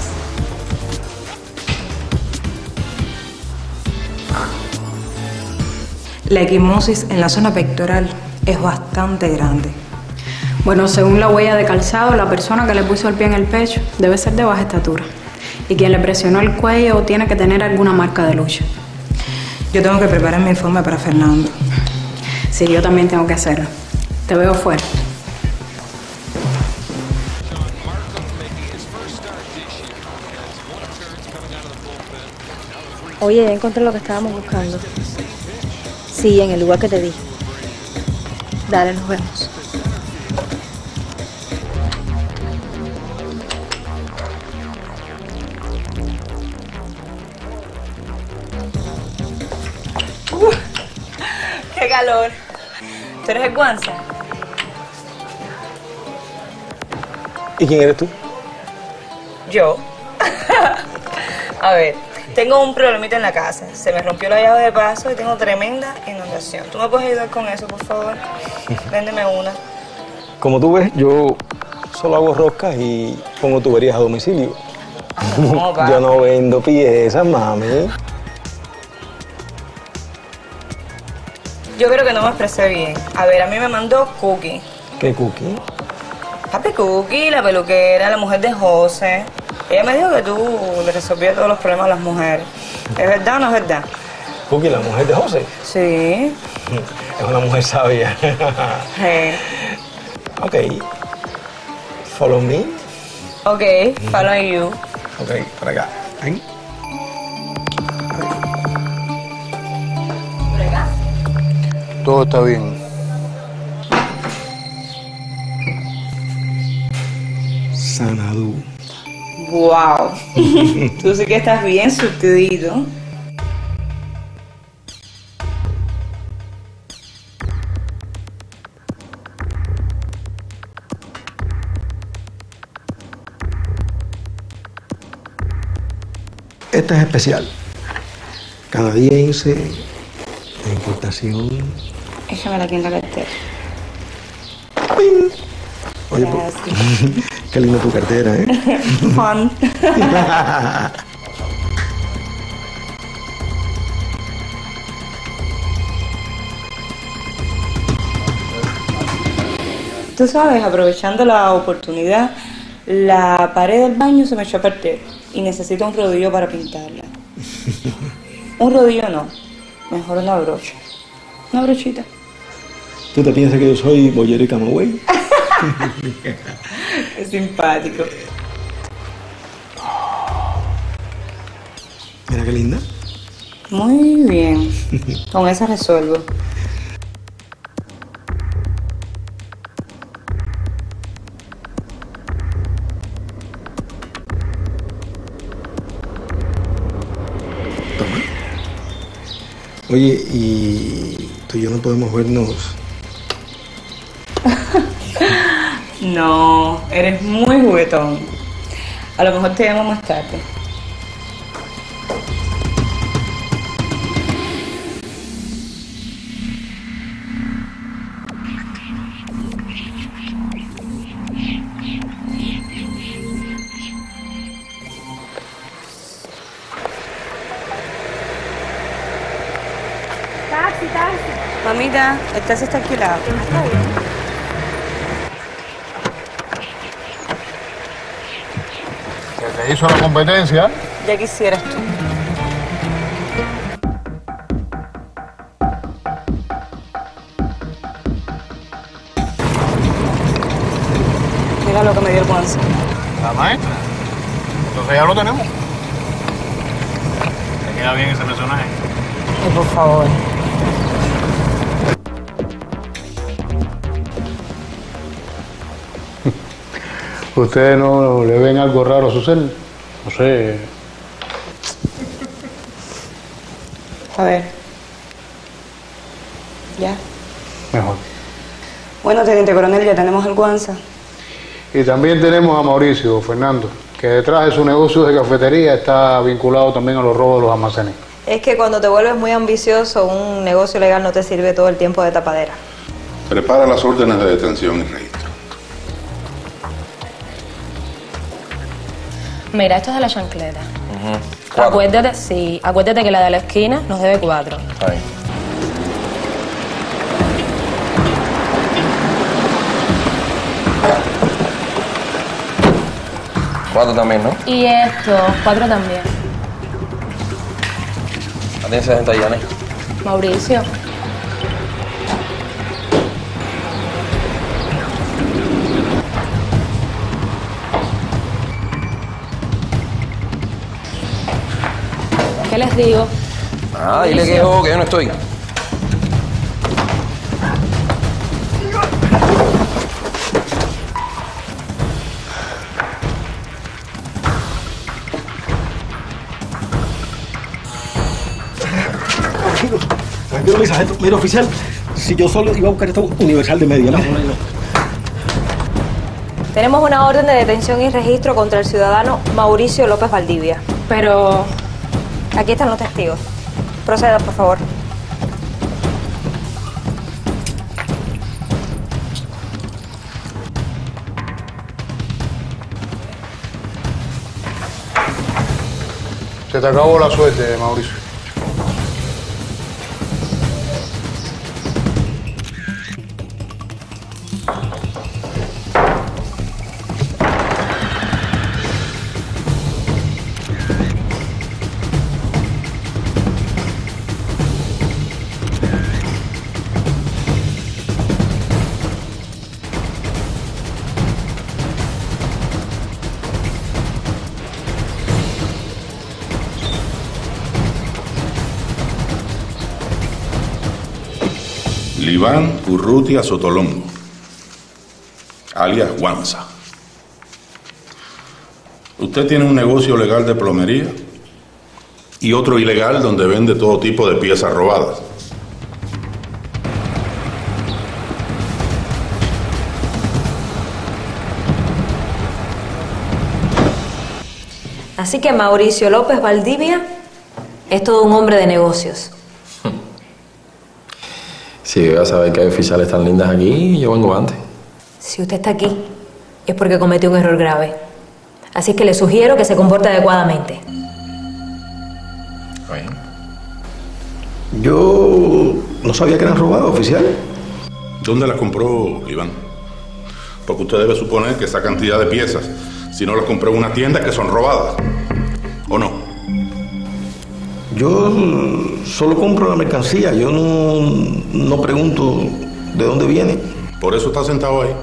La equimosis en la zona pectoral es bastante grande. Bueno, según la huella de calzado, la persona que le puso el pie en el pecho debe ser de baja estatura. Y quien le presionó el cuello tiene que tener alguna marca de lucha. Yo tengo que preparar mi informe para Fernando. Sí, yo también tengo que hacerlo. Te veo fuera. Oye, ya encontré lo que estábamos buscando. Sí, en el lugar que te di. Dale, nos vemos. Uh, ¡Qué calor! ¿Tú eres el guanza? ¿Y quién eres tú? Yo. A ver, tengo un problemita en la casa. Se me rompió la llave de paso y tengo tremenda inundación. ¿Tú me puedes ayudar con eso, por favor? Véndeme una. Como tú ves, yo solo hago roscas y pongo tuberías a domicilio. No, va. Yo no vendo piezas, mami. Yo creo que no me expresé bien. A ver, a mí me mandó Cookie. ¿Qué cookie? Papi Cookie, la peluquera, la mujer de José. Ella me dijo que tú le resolvías todos los problemas a las mujeres. ¿Es verdad o no es verdad? Cookie, la mujer de José. Sí. Es una mujer sabia. Hey. Ok. Follow me. Ok, follow you. Ok, para acá. Ven. ¿Por acá? Todo está bien. Sanadu. Wow. Tú sí que estás bien surtidito. Esta es especial. Canadiense, de importación. Échamela aquí en la cartera. ¡Ping! Oye, pues, qué linda tu cartera, ¿eh? Fun. Tú sabes, aprovechando la oportunidad, la pared del baño se me echó a perder y necesito un rodillo para pintarla. Un rodillo no, mejor una brocha. Una brochita. ¿Tú te piensas que yo soy bollero y camagüey? Es simpático. Mira qué linda. Muy bien. Con esa resuelvo. Oye, y tú y yo no podemos vernos. No, eres muy juguetón. A lo mejor te llamo más tarde. Taxi, taxi. Mamita, el taxi está alquilado. Que te hizo la competencia. Ya quisieras tú. Mira lo que me dio el guanzo. La maestra. Entonces ya lo tenemos. Te queda bien ese personaje. Ay, por favor. ¿Ustedes no le ven algo raro a su cel? No sé. A ver. Ya. Mejor. Bueno, teniente coronel, ya tenemos el guanza. Y también tenemos a Mauricio, Fernando, que detrás de su negocio de cafetería está vinculado también a los robos de los almacenes. Es que cuando te vuelves muy ambicioso, un negocio legal no te sirve todo el tiempo de tapadera. Prepara las órdenes de detención y registro. Mira, esto es de la chancleta. Acuérdate, sí, acuérdate que la de la esquina nos debe cuatro. Ahí. Cuatro también, ¿no? Y esto, cuatro también. ¿Tienes sesenta yanes? Mauricio. ¿Qué les digo? Ah, dile que yo, que yo no estoy. Tranquilo, tranquilo, mi sargento. Mira, oficial, si yo solo iba a buscar esto universal de media. ¿No? Tenemos una orden de detención y registro contra el ciudadano Mauricio López Valdivia. Pero... Aquí están los testigos. Proceda, por favor. Se te acabó la suerte, Mauricio. Iván Urrutia Sotolongo, alias Guanza. Usted tiene un negocio legal de plomería y otro ilegal donde vende todo tipo de piezas robadas. Así que Mauricio López Valdivia es todo un hombre de negocios. Si yo ya saber que hay oficiales tan lindas aquí, yo vengo antes. Si usted está aquí, es porque cometió un error grave. Así que le sugiero que se comporte adecuadamente. Bueno. Yo no sabía que eran robados, oficial. ¿Dónde las compró, Iván? Porque usted debe suponer que esa cantidad de piezas, si no las compró en una tienda, que son robadas. ¿O no? Yo solo compro la mercancía. Yo no, no pregunto de dónde viene. Por eso está sentado ahí.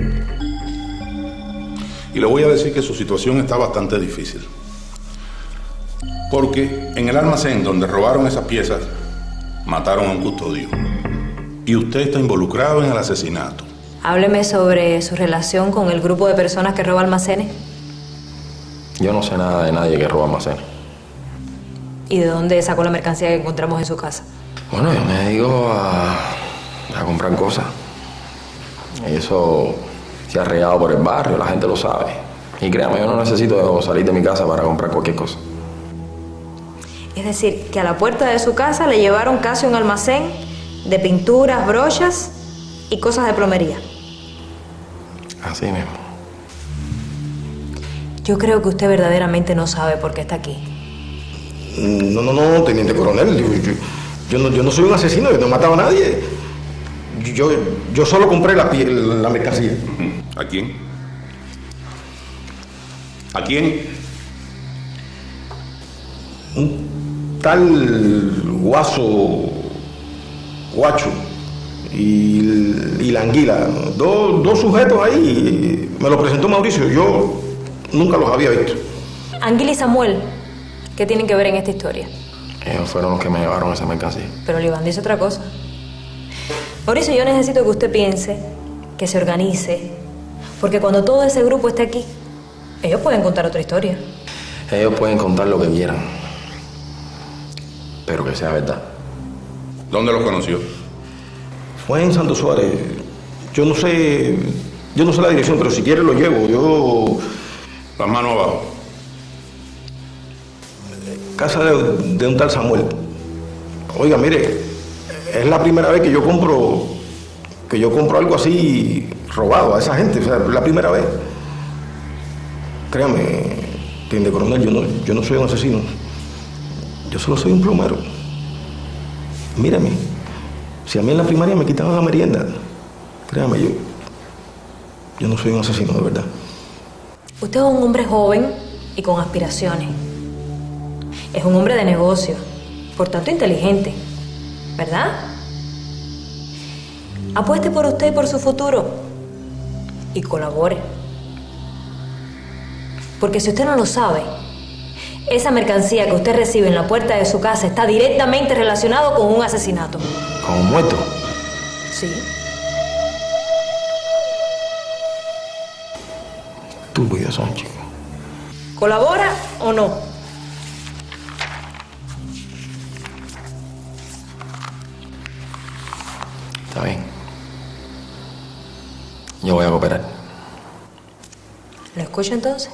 Y le voy a decir que su situación está bastante difícil. Porque en el almacén donde robaron esas piezas, mataron a un custodio. Y usted está involucrado en el asesinato. Hábleme sobre su relación con el grupo de personas que roba almacenes. Yo no sé nada de nadie que roba almacenes. ¿Y de dónde sacó la mercancía que encontramos en su casa? Bueno, yo me dedico a, a comprar cosas. Eso se ha regado por el barrio, la gente lo sabe. Y créame, yo no necesito salir de mi casa para comprar cualquier cosa. Es decir, que a la puerta de su casa le llevaron casi un almacén de pinturas, brochas y cosas de plomería. Así mismo. Yo creo que usted verdaderamente no sabe por qué está aquí. No, no, no, teniente coronel. Yo, yo, yo, no, yo no soy un asesino, yo no he matado a nadie. Yo, yo solo compré la, piel, la mercancía. ¿A quién? ¿A quién? Un tal Guaso, Guacho y, y la Anguila. Dos, dos sujetos ahí. Me lo presentó Mauricio. Yo nunca los había visto. Anguila y Samuel, ¿qué tienen que ver en esta historia? Ellos fueron los que me llevaron esa mercancía. Pero Iván dice otra cosa. Mauricio, yo necesito que usted piense, que se organice, porque cuando todo ese grupo esté aquí, ellos pueden contar otra historia. Ellos pueden contar lo que quieran, pero que sea verdad. ¿Dónde los conoció? Fue en Santo Suárez. Yo no sé, yo no sé la dirección, pero si quiere lo llevo. Yo... Las manos abajo. Casa de, de un tal Samuel. Oiga, mire, es la primera vez que yo compro, que yo compro algo así robado a esa gente. O sea, es la primera vez. Créame, teniente coronel, yo no, yo no soy un asesino. Yo solo soy un plomero. Mírame, si a mí en la primaria me quitaban la merienda, créame, yo, yo no soy un asesino, de verdad. Usted es un hombre joven y con aspiraciones. Es un hombre de negocio, por tanto inteligente, ¿verdad? Apueste por usted y por su futuro y colabore. Porque si usted no lo sabe, esa mercancía que usted recibe en la puerta de su casa está directamente relacionado con un asesinato. ¿Con un muerto? Sí. Estúpidos son, chicos. ¿Colabora o no? Está bien. Yo voy a cooperar. ¿Lo escucho entonces?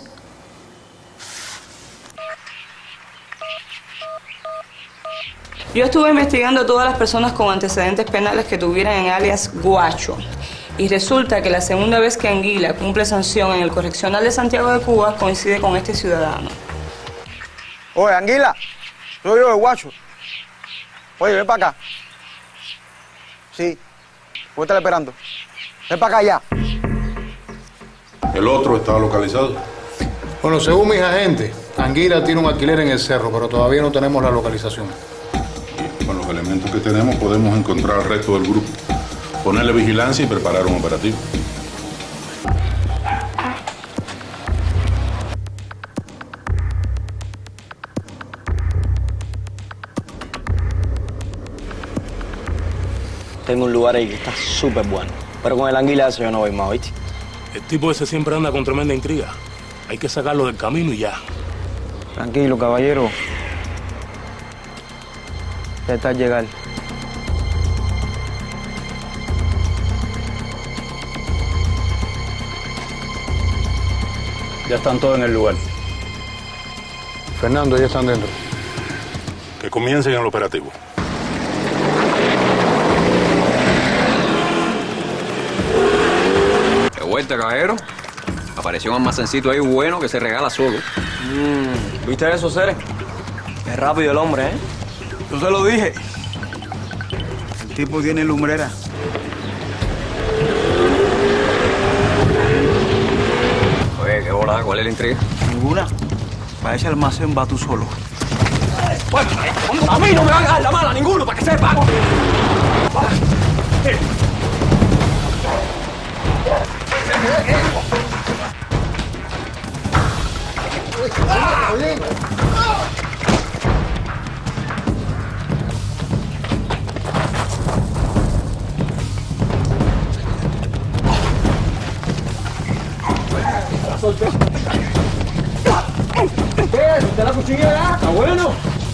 Yo estuve investigando a todas las personas con antecedentes penales que tuvieran en alias Guacho. Y resulta que la segunda vez que Anguila cumple sanción en el Correccional de Santiago de Cuba coincide con este ciudadano. Oye, Anguila, soy yo, el Guacho. Oye, ven para acá. Sí, voy a estar esperando. Ven para acá ya. ¿El otro estaba localizado? Bueno, según mis agentes, Anguila tiene un alquiler en el cerro, pero todavía no tenemos la localización. Y con los elementos que tenemos podemos encontrar al resto del grupo, ponerle vigilancia y preparar un operativo. Tengo un lugar ahí que está súper bueno. Pero con el Anguila eso yo no voy más, ¿oíste? El tipo ese siempre anda con tremenda intriga. Hay que sacarlo del camino y ya. Tranquilo, caballero. Ya está al llegar. Ya están todos en el lugar. Fernando, ya están dentro. Que comiencen el operativo. De vuelta, caballero. Apareció un almacencito ahí bueno que se regala solo. Mm, ¿Viste eso, Cere? Es rápido el hombre, ¿eh? Yo se lo dije. El tipo tiene lumbrera. Oye, qué bola, ¿cuál es la intriga? Ninguna. Para ese almacén va tú solo. Bueno, a mí no me van a dar la mala ninguno, para que sepa. ¿Qué es? ¿Te la cuchilla? ¿Está bueno?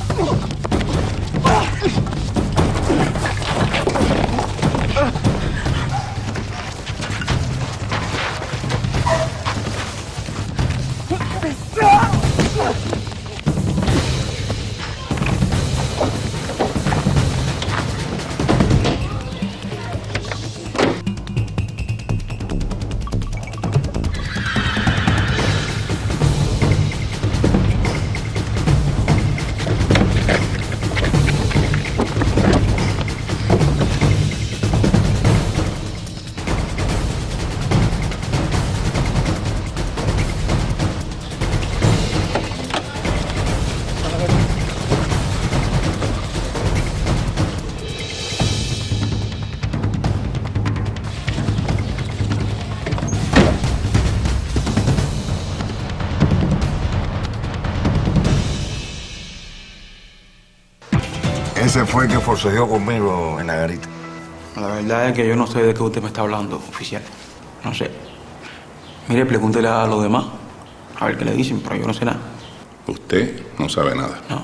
Ese fue el que forcejeó conmigo en la garita. La verdad es que yo no sé de qué usted me está hablando, oficial. No sé. Mire, pregúntele a los demás. A ver qué le dicen, pero yo no sé nada. Usted no sabe nada. No.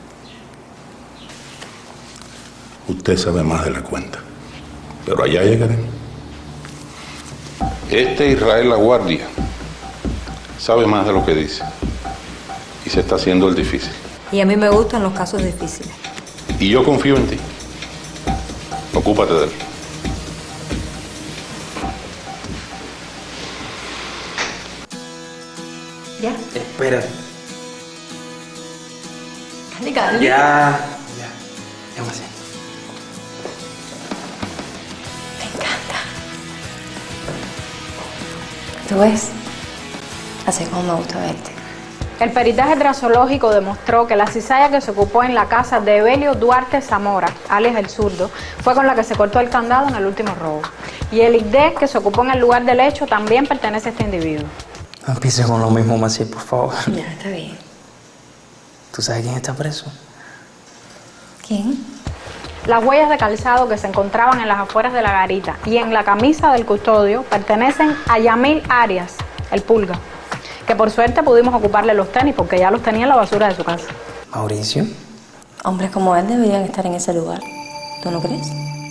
Usted sabe más de la cuenta. Pero allá llegaremos. Este Israel La Guardia sabe más de lo que dice. Y se está haciendo el difícil. Y a mí me gustan los casos difíciles. Y yo confío en ti. Ocúpate de él. ¿Ya? Espérate. Cali, Cali. Ya. Ya. Ya pasé. Me encanta. ¿Tú ves? Así es como me gusta verte. El peritaje trasológico demostró que la cizalla que se ocupó en la casa de Evelio Duarte Zamora, alias El Zurdo, fue con la que se cortó el candado en el último robo. Y el I D que se ocupó en el lugar del hecho también pertenece a este individuo. No empieces con lo mismo, Maciel, por favor. Ya, está bien. ¿Tú sabes quién está preso? ¿Quién? Las huellas de calzado que se encontraban en las afueras de la garita y en la camisa del custodio pertenecen a Yamil Arias, el pulga, que por suerte pudimos ocuparle los tenis porque ya los tenía en la basura de su casa. ¿Mauricio? Hombres como él deberían estar en ese lugar. ¿Tú no crees?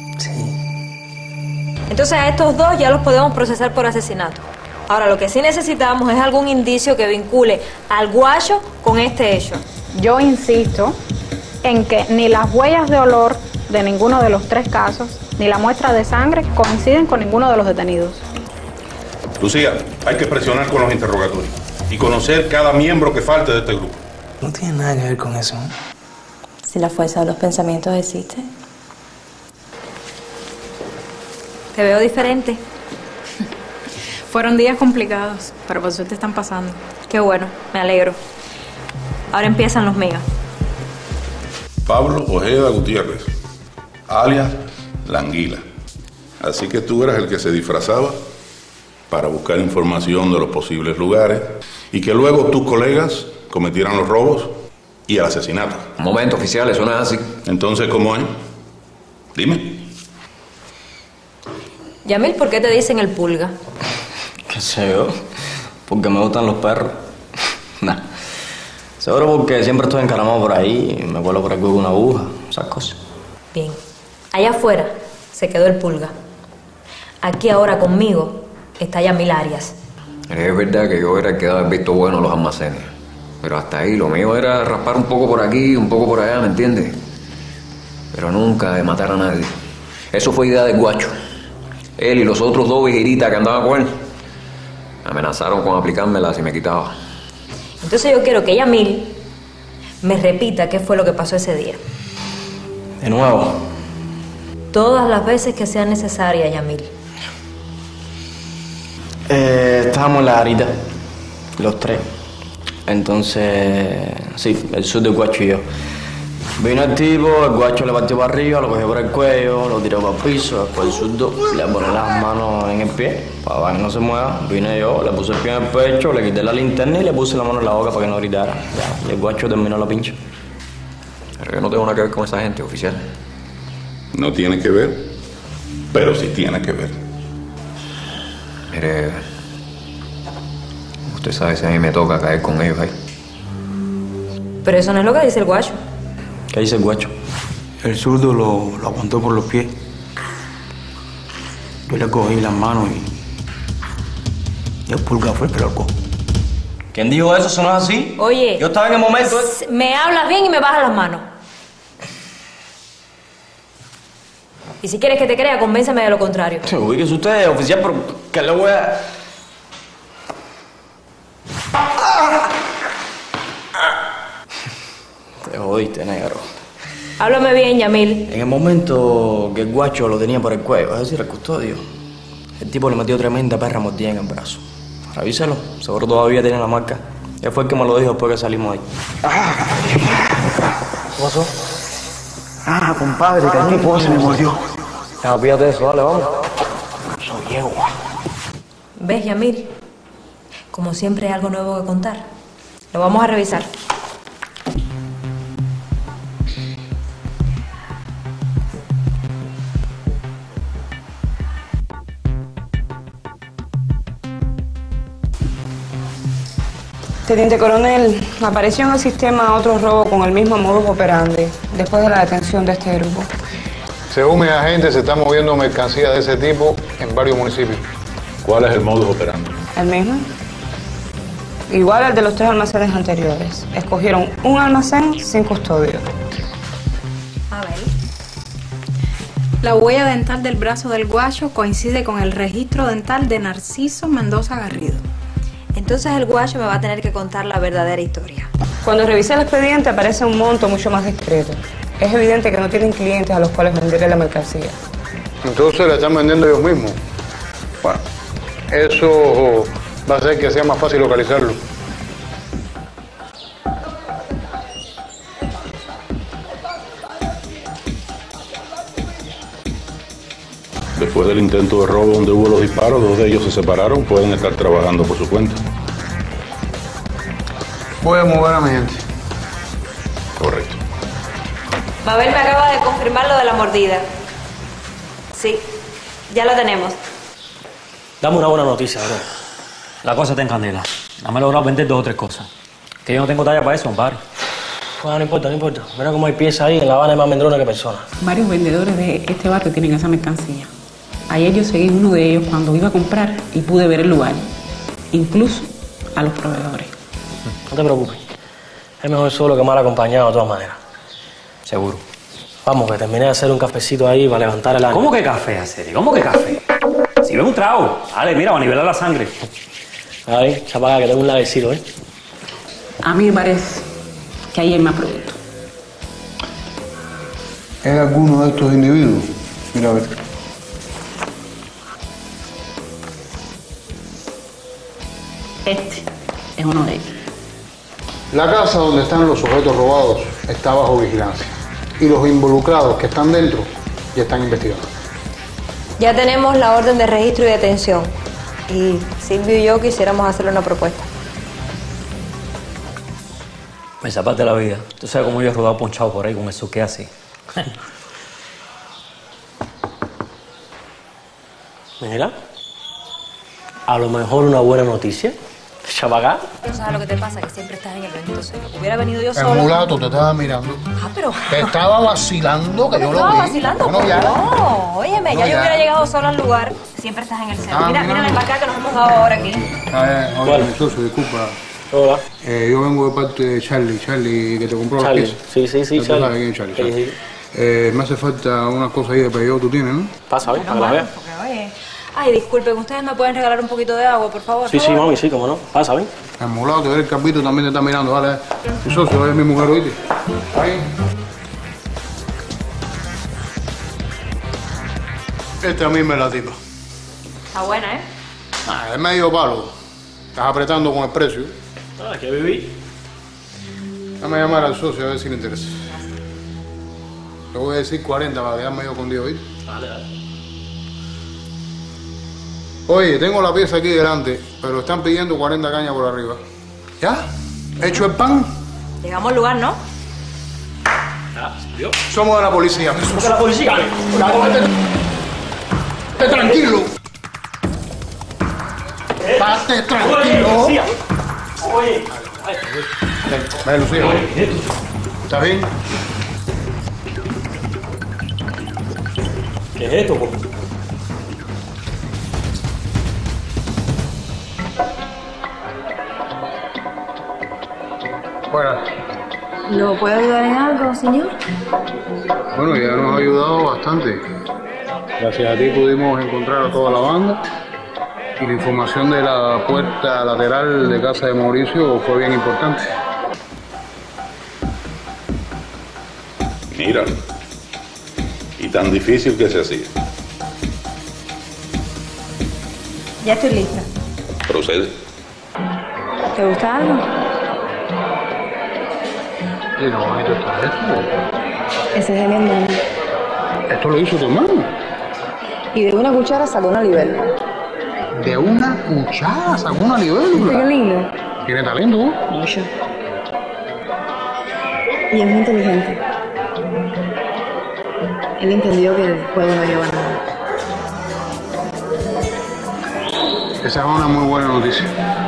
Sí. Entonces a estos dos ya los podemos procesar por asesinato. Ahora, lo que sí necesitamos es algún indicio que vincule al guacho con este hecho. Yo insisto en que ni las huellas de olor de ninguno de los tres casos, ni la muestra de sangre coinciden con ninguno de los detenidos. Lucía, hay que presionar con los interrogatorios y conocer cada miembro que falte de este grupo. No tiene nada que ver con eso, ¿no? Si la fuerza de los pensamientos existe. Te veo diferente. Fueron días complicados, pero por suerte están pasando. Qué bueno, me alegro. Ahora empiezan los míos. Pablo Ojeda Gutiérrez, alias La Anguila. Así que tú eras el que se disfrazaba para buscar información de los posibles lugares y que luego tus colegas cometieran los robos y el asesinato. Un momento, oficial, eso no es así. Entonces, ¿cómo es? Dime. Yamil, ¿por qué te dicen el pulga? ¿Qué sé yo? Porque me gustan los perros. Seguro porque siempre estoy encaramado por ahí, me vuelo por aquí con una aguja, esas cosas. Bien. Allá afuera se quedó el pulga. Aquí ahora conmigo está Yamil Arias. Es verdad que yo era el que daba el visto bueno a los almacenes. Pero hasta ahí, lo mío era raspar un poco por aquí, un poco por allá, ¿me entiendes? Pero nunca de matar a nadie. Eso fue idea del Guacho. Él y los otros dos vigiritas que andaban con él me amenazaron con aplicármela si me quitaba. Entonces yo quiero que Yamil me repita qué fue lo que pasó ese día. De nuevo. Todas las veces que sea necesaria, Yamil. Eh, estábamos en la garita, los tres. Entonces, sí, el sur del Guacho y yo. Vino el tipo, el Guacho le partió para arriba, lo cogió por el cuello, lo tiró para el piso, después el zurdo le pone las manos en el pie para que no se mueva. Vine yo, le puse el pie en el pecho, le quité la linterna y le puse la mano en la boca para que no gritara. Ya, y el Guacho terminó la pincha. Pero yo no tengo nada que ver con esa gente, oficial. No tiene que ver, pero sí tiene que ver. Mire, usted sabe si a mí me toca caer con ellos ahí. Pero eso no es lo que dice el Guacho. ¿Qué dice el Guacho? El zurdo lo, lo aguantó por los pies. Yo le cogí las manos y, y el pulga fue el que lo ahorcó. ¿Quién dijo eso? ¿Eso no es así? Oye. Yo estaba en el momento. s- Me hablas bien y me bajas las manos. Y si quieres que te crea, convénceme de lo contrario. Ubíquese usted, oficial, pero que le voy a... Te jodiste, negro. Háblame bien, Yamil. En el momento que el Guacho lo tenía por el cuello, es decir, el custodio, el tipo le metió tremenda perra mordida en el brazo. Revíselo, seguro todavía tiene la marca. Él fue el que me lo dijo después que salimos ahí. ¿Qué pasó? Ah, compadre, que el tipo se me mordió. Ya, pídate de eso, dale, vamos. Soy yegua. ¿Ves, Yamil? Como siempre hay algo nuevo que contar. Lo vamos a revisar. Teniente coronel, apareció en el sistema otro robo con el mismo modus operandi después de la detención de este grupo. Según mi agente, se está moviendo mercancía de ese tipo en varios municipios. ¿Cuál es el modus operandi? ¿El mismo? Igual al de los tres almacenes anteriores. Escogieron un almacén sin custodio. A ver. La huella dental del brazo del Guacho coincide con el registro dental de Narciso Mendoza Garrido. Entonces el Guacho me va a tener que contar la verdadera historia. Cuando revisé el expediente aparece un monto mucho más discreto. Es evidente que no tienen clientes a los cuales venderle la mercancía. Entonces la están vendiendo ellos mismos. Bueno, eso va a hacer que sea más fácil localizarlo. Después del intento de robo donde hubo los disparos, dos de ellos se separaron, pueden estar trabajando por su cuenta. Voy a mover a mi gente. Correcto. Mabel me acaba de confirmar lo de la mordida. Sí, ya lo tenemos. Dame una buena noticia, bro. La cosa está en candela. Nada más he logrado vender dos o tres cosas. Que yo no tengo talla para eso, compadre. Bueno, no importa, no importa. Mira cómo hay piezas ahí, en La Habana hay más mendrones que personas. Varios vendedores de este barrio tienen esa mercancía. Ayer yo seguí uno de ellos cuando iba a comprar y pude ver el lugar, incluso a los proveedores. No te preocupes. Es mejor solo que mal acompañado de todas maneras. Seguro. Vamos, que terminé de hacer un cafecito ahí para levantar el ánimo. ¿Cómo que café, Aceri? ¿Cómo que café? Si ves un trago. Dale, mira, va a nivelar la sangre. Ahí, se apaga que tengo un lavecito, ¿eh? A mí me parece que ahí hay más producto. ¿Es alguno de estos individuos? Mira a ver. Este es uno de ellos. La casa donde están los objetos robados está bajo vigilancia. Y los involucrados que están dentro ya están investigando. Ya tenemos la orden de registro y detención. Y Silvio y yo quisiéramos hacerle una propuesta. Me zapaste la vida. Tú sabes cómo yo he rodado ponchado por ahí con eso que así. Mira, a lo mejor una buena noticia. Chabacá. Pero ¿sabes lo que te pasa? Que siempre estás en el bendito celo. Hubiera venido yo El sola. mulato te estaba mirando. Ah, pero... Te estaba vacilando, que ¿No yo te lo estaba vi. vacilando? Bueno, ya. No, óyeme, No, ya yo ya. hubiera llegado sola al lugar. Siempre estás en el celo. Ah, mira, mira. mira la embarcada que nos hemos dado ahora aquí. Ah, eh, oye, mi socio, disculpa. Hola. Eh, yo vengo de parte de Charlie, Charlie, que te compró Charlie. las piezas. Sí, sí, sí, Ya tú Charlie. sabes quién es Charlie. Sí, ¿sabes? sí. Eh, me hace falta unas cosas ahí de pedido, tú tienes, ¿no? Pasa, ¿ves? Para que la veas. Porque, oye... Ay, disculpen, ¿ustedes me pueden regalar un poquito de agua, por favor? Sí, sí, mami, sí, cómo no. Pasa, ¿ven? El mulato, el capito también te está mirando, dale. Mi socio es mi mujer, ¿oíste? Ahí. Esta misma es la tipa. Está buena, ¿eh? Ah, es medio palo. Estás apretando con el precio. Ah, que viví. Déjame llamar al socio a ver si le interesa. Le voy a decir cuarenta para quedar medio escondido, ¿oíste? Dale, dale. Oye, tengo la pieza aquí delante, pero están pidiendo cuarenta cañas por arriba. ¿Ya? ¿Hecho el pan? Llegamos al lugar, ¿no? Ya, ¿vio? Somos de la policía. ¿Somos de la policía? Esté tranquilo. Estate tranquilo. Oye. Ven, Lucía. ¿Estás bien? ¿Qué es esto, po? Fuera. ¿Lo puedo ayudar en algo, señor? Bueno, ya nos ha ayudado bastante. Gracias a ti pudimos encontrar a toda la banda y la información de la puerta lateral de casa de Mauricio fue bien importante. Mira. Y tan difícil que se hacía. Ya estoy lista. Procede. ¿Te gusta algo? Y no, bonito está esto. Ese es de mi hermano. Esto lo hizo tu hermano. Y de una cuchara sacó una libélula. De una cuchara sacó una libélula. Qué lindo. Tiene talento, ¿no? Mucho. Y es muy inteligente. Él entendió que el juego no lleva a nada. Esa es una muy buena noticia.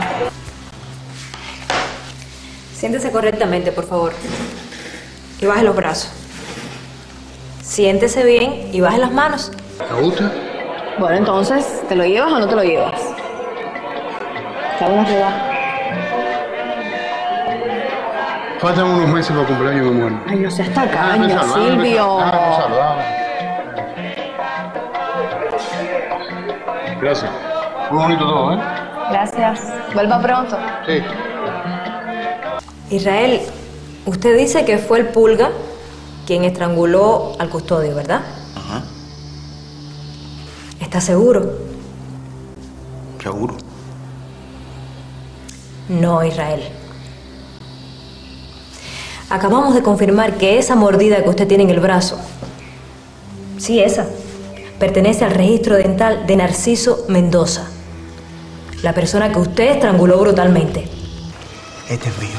Siéntese correctamente, por favor. Y baje los brazos. Siéntese bien y baje las manos. ¿Te gusta? Bueno, entonces, ¿te lo llevas o no te lo llevas? Te hago una rebaja. Faltan unos meses para el cumpleaños de mi mujer. Ay, no seas Déjame tacaño, pensarlo, déjame Silvio. pensarlo, déjame pensarlo, déjame. Gracias. Muy bonito todo, ¿eh? Gracias. Vuelva pronto. Sí. Israel, usted dice que fue el Pulga quien estranguló al custodio, ¿verdad? Ajá. ¿Está seguro? Seguro. No, Israel. Acabamos de confirmar que esa mordida que usted tiene en el brazo, sí, esa, pertenece al registro dental de Narciso Mendoza, la persona que usted estranguló brutalmente. Este es mío.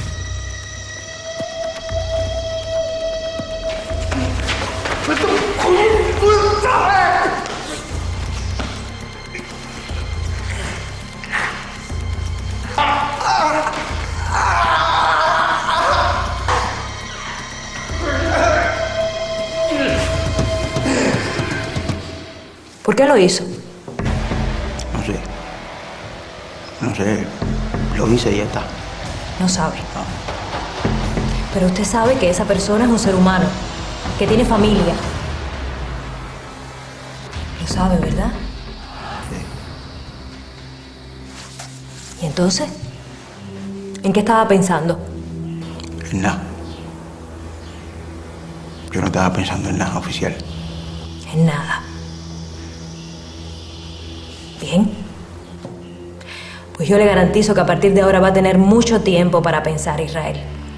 ¿Por qué lo hizo? No sé. No sé. Lo hice y ya está. No sabe. Pero usted sabe que esa persona es un ser humano, que tiene familia. Lo sabe, ¿verdad? Sí. ¿Y entonces? ¿En qué estaba pensando? En nada. Yo no estaba pensando en nada, oficial. En nada. Bien. Pues yo le garantizo que a partir de ahora va a tener mucho tiempo para pensar, Israel.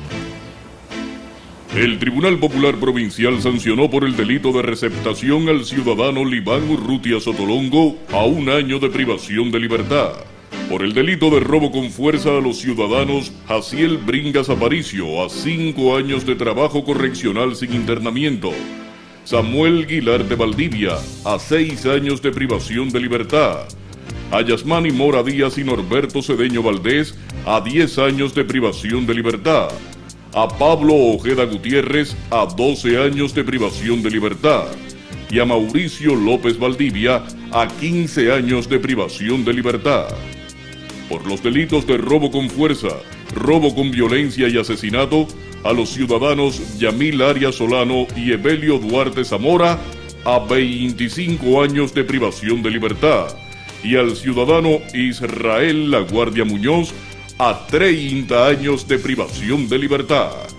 El Tribunal Popular Provincial sancionó por el delito de receptación al ciudadano Libán Urrutia Sotolongo a un año de privación de libertad. Por el delito de robo con fuerza a los ciudadanos Jaciel Bringas Aparicio a cinco años de trabajo correccional sin internamiento. Samuel Guilar de Valdivia a seis años de privación de libertad. a Yasmani Mora Díaz y Norberto Cedeño Valdés a diez años de privación de libertad, a Pablo Ojeda Gutiérrez a doce años de privación de libertad y a Mauricio López Valdivia a quince años de privación de libertad. Por los delitos de robo con fuerza, robo con violencia y asesinato, a los ciudadanos Yamil Arias Solano y Evelio Duarte Zamora a veinticinco años de privación de libertad y al ciudadano Israel La Guardia Muñoz a treinta años de privación de libertad.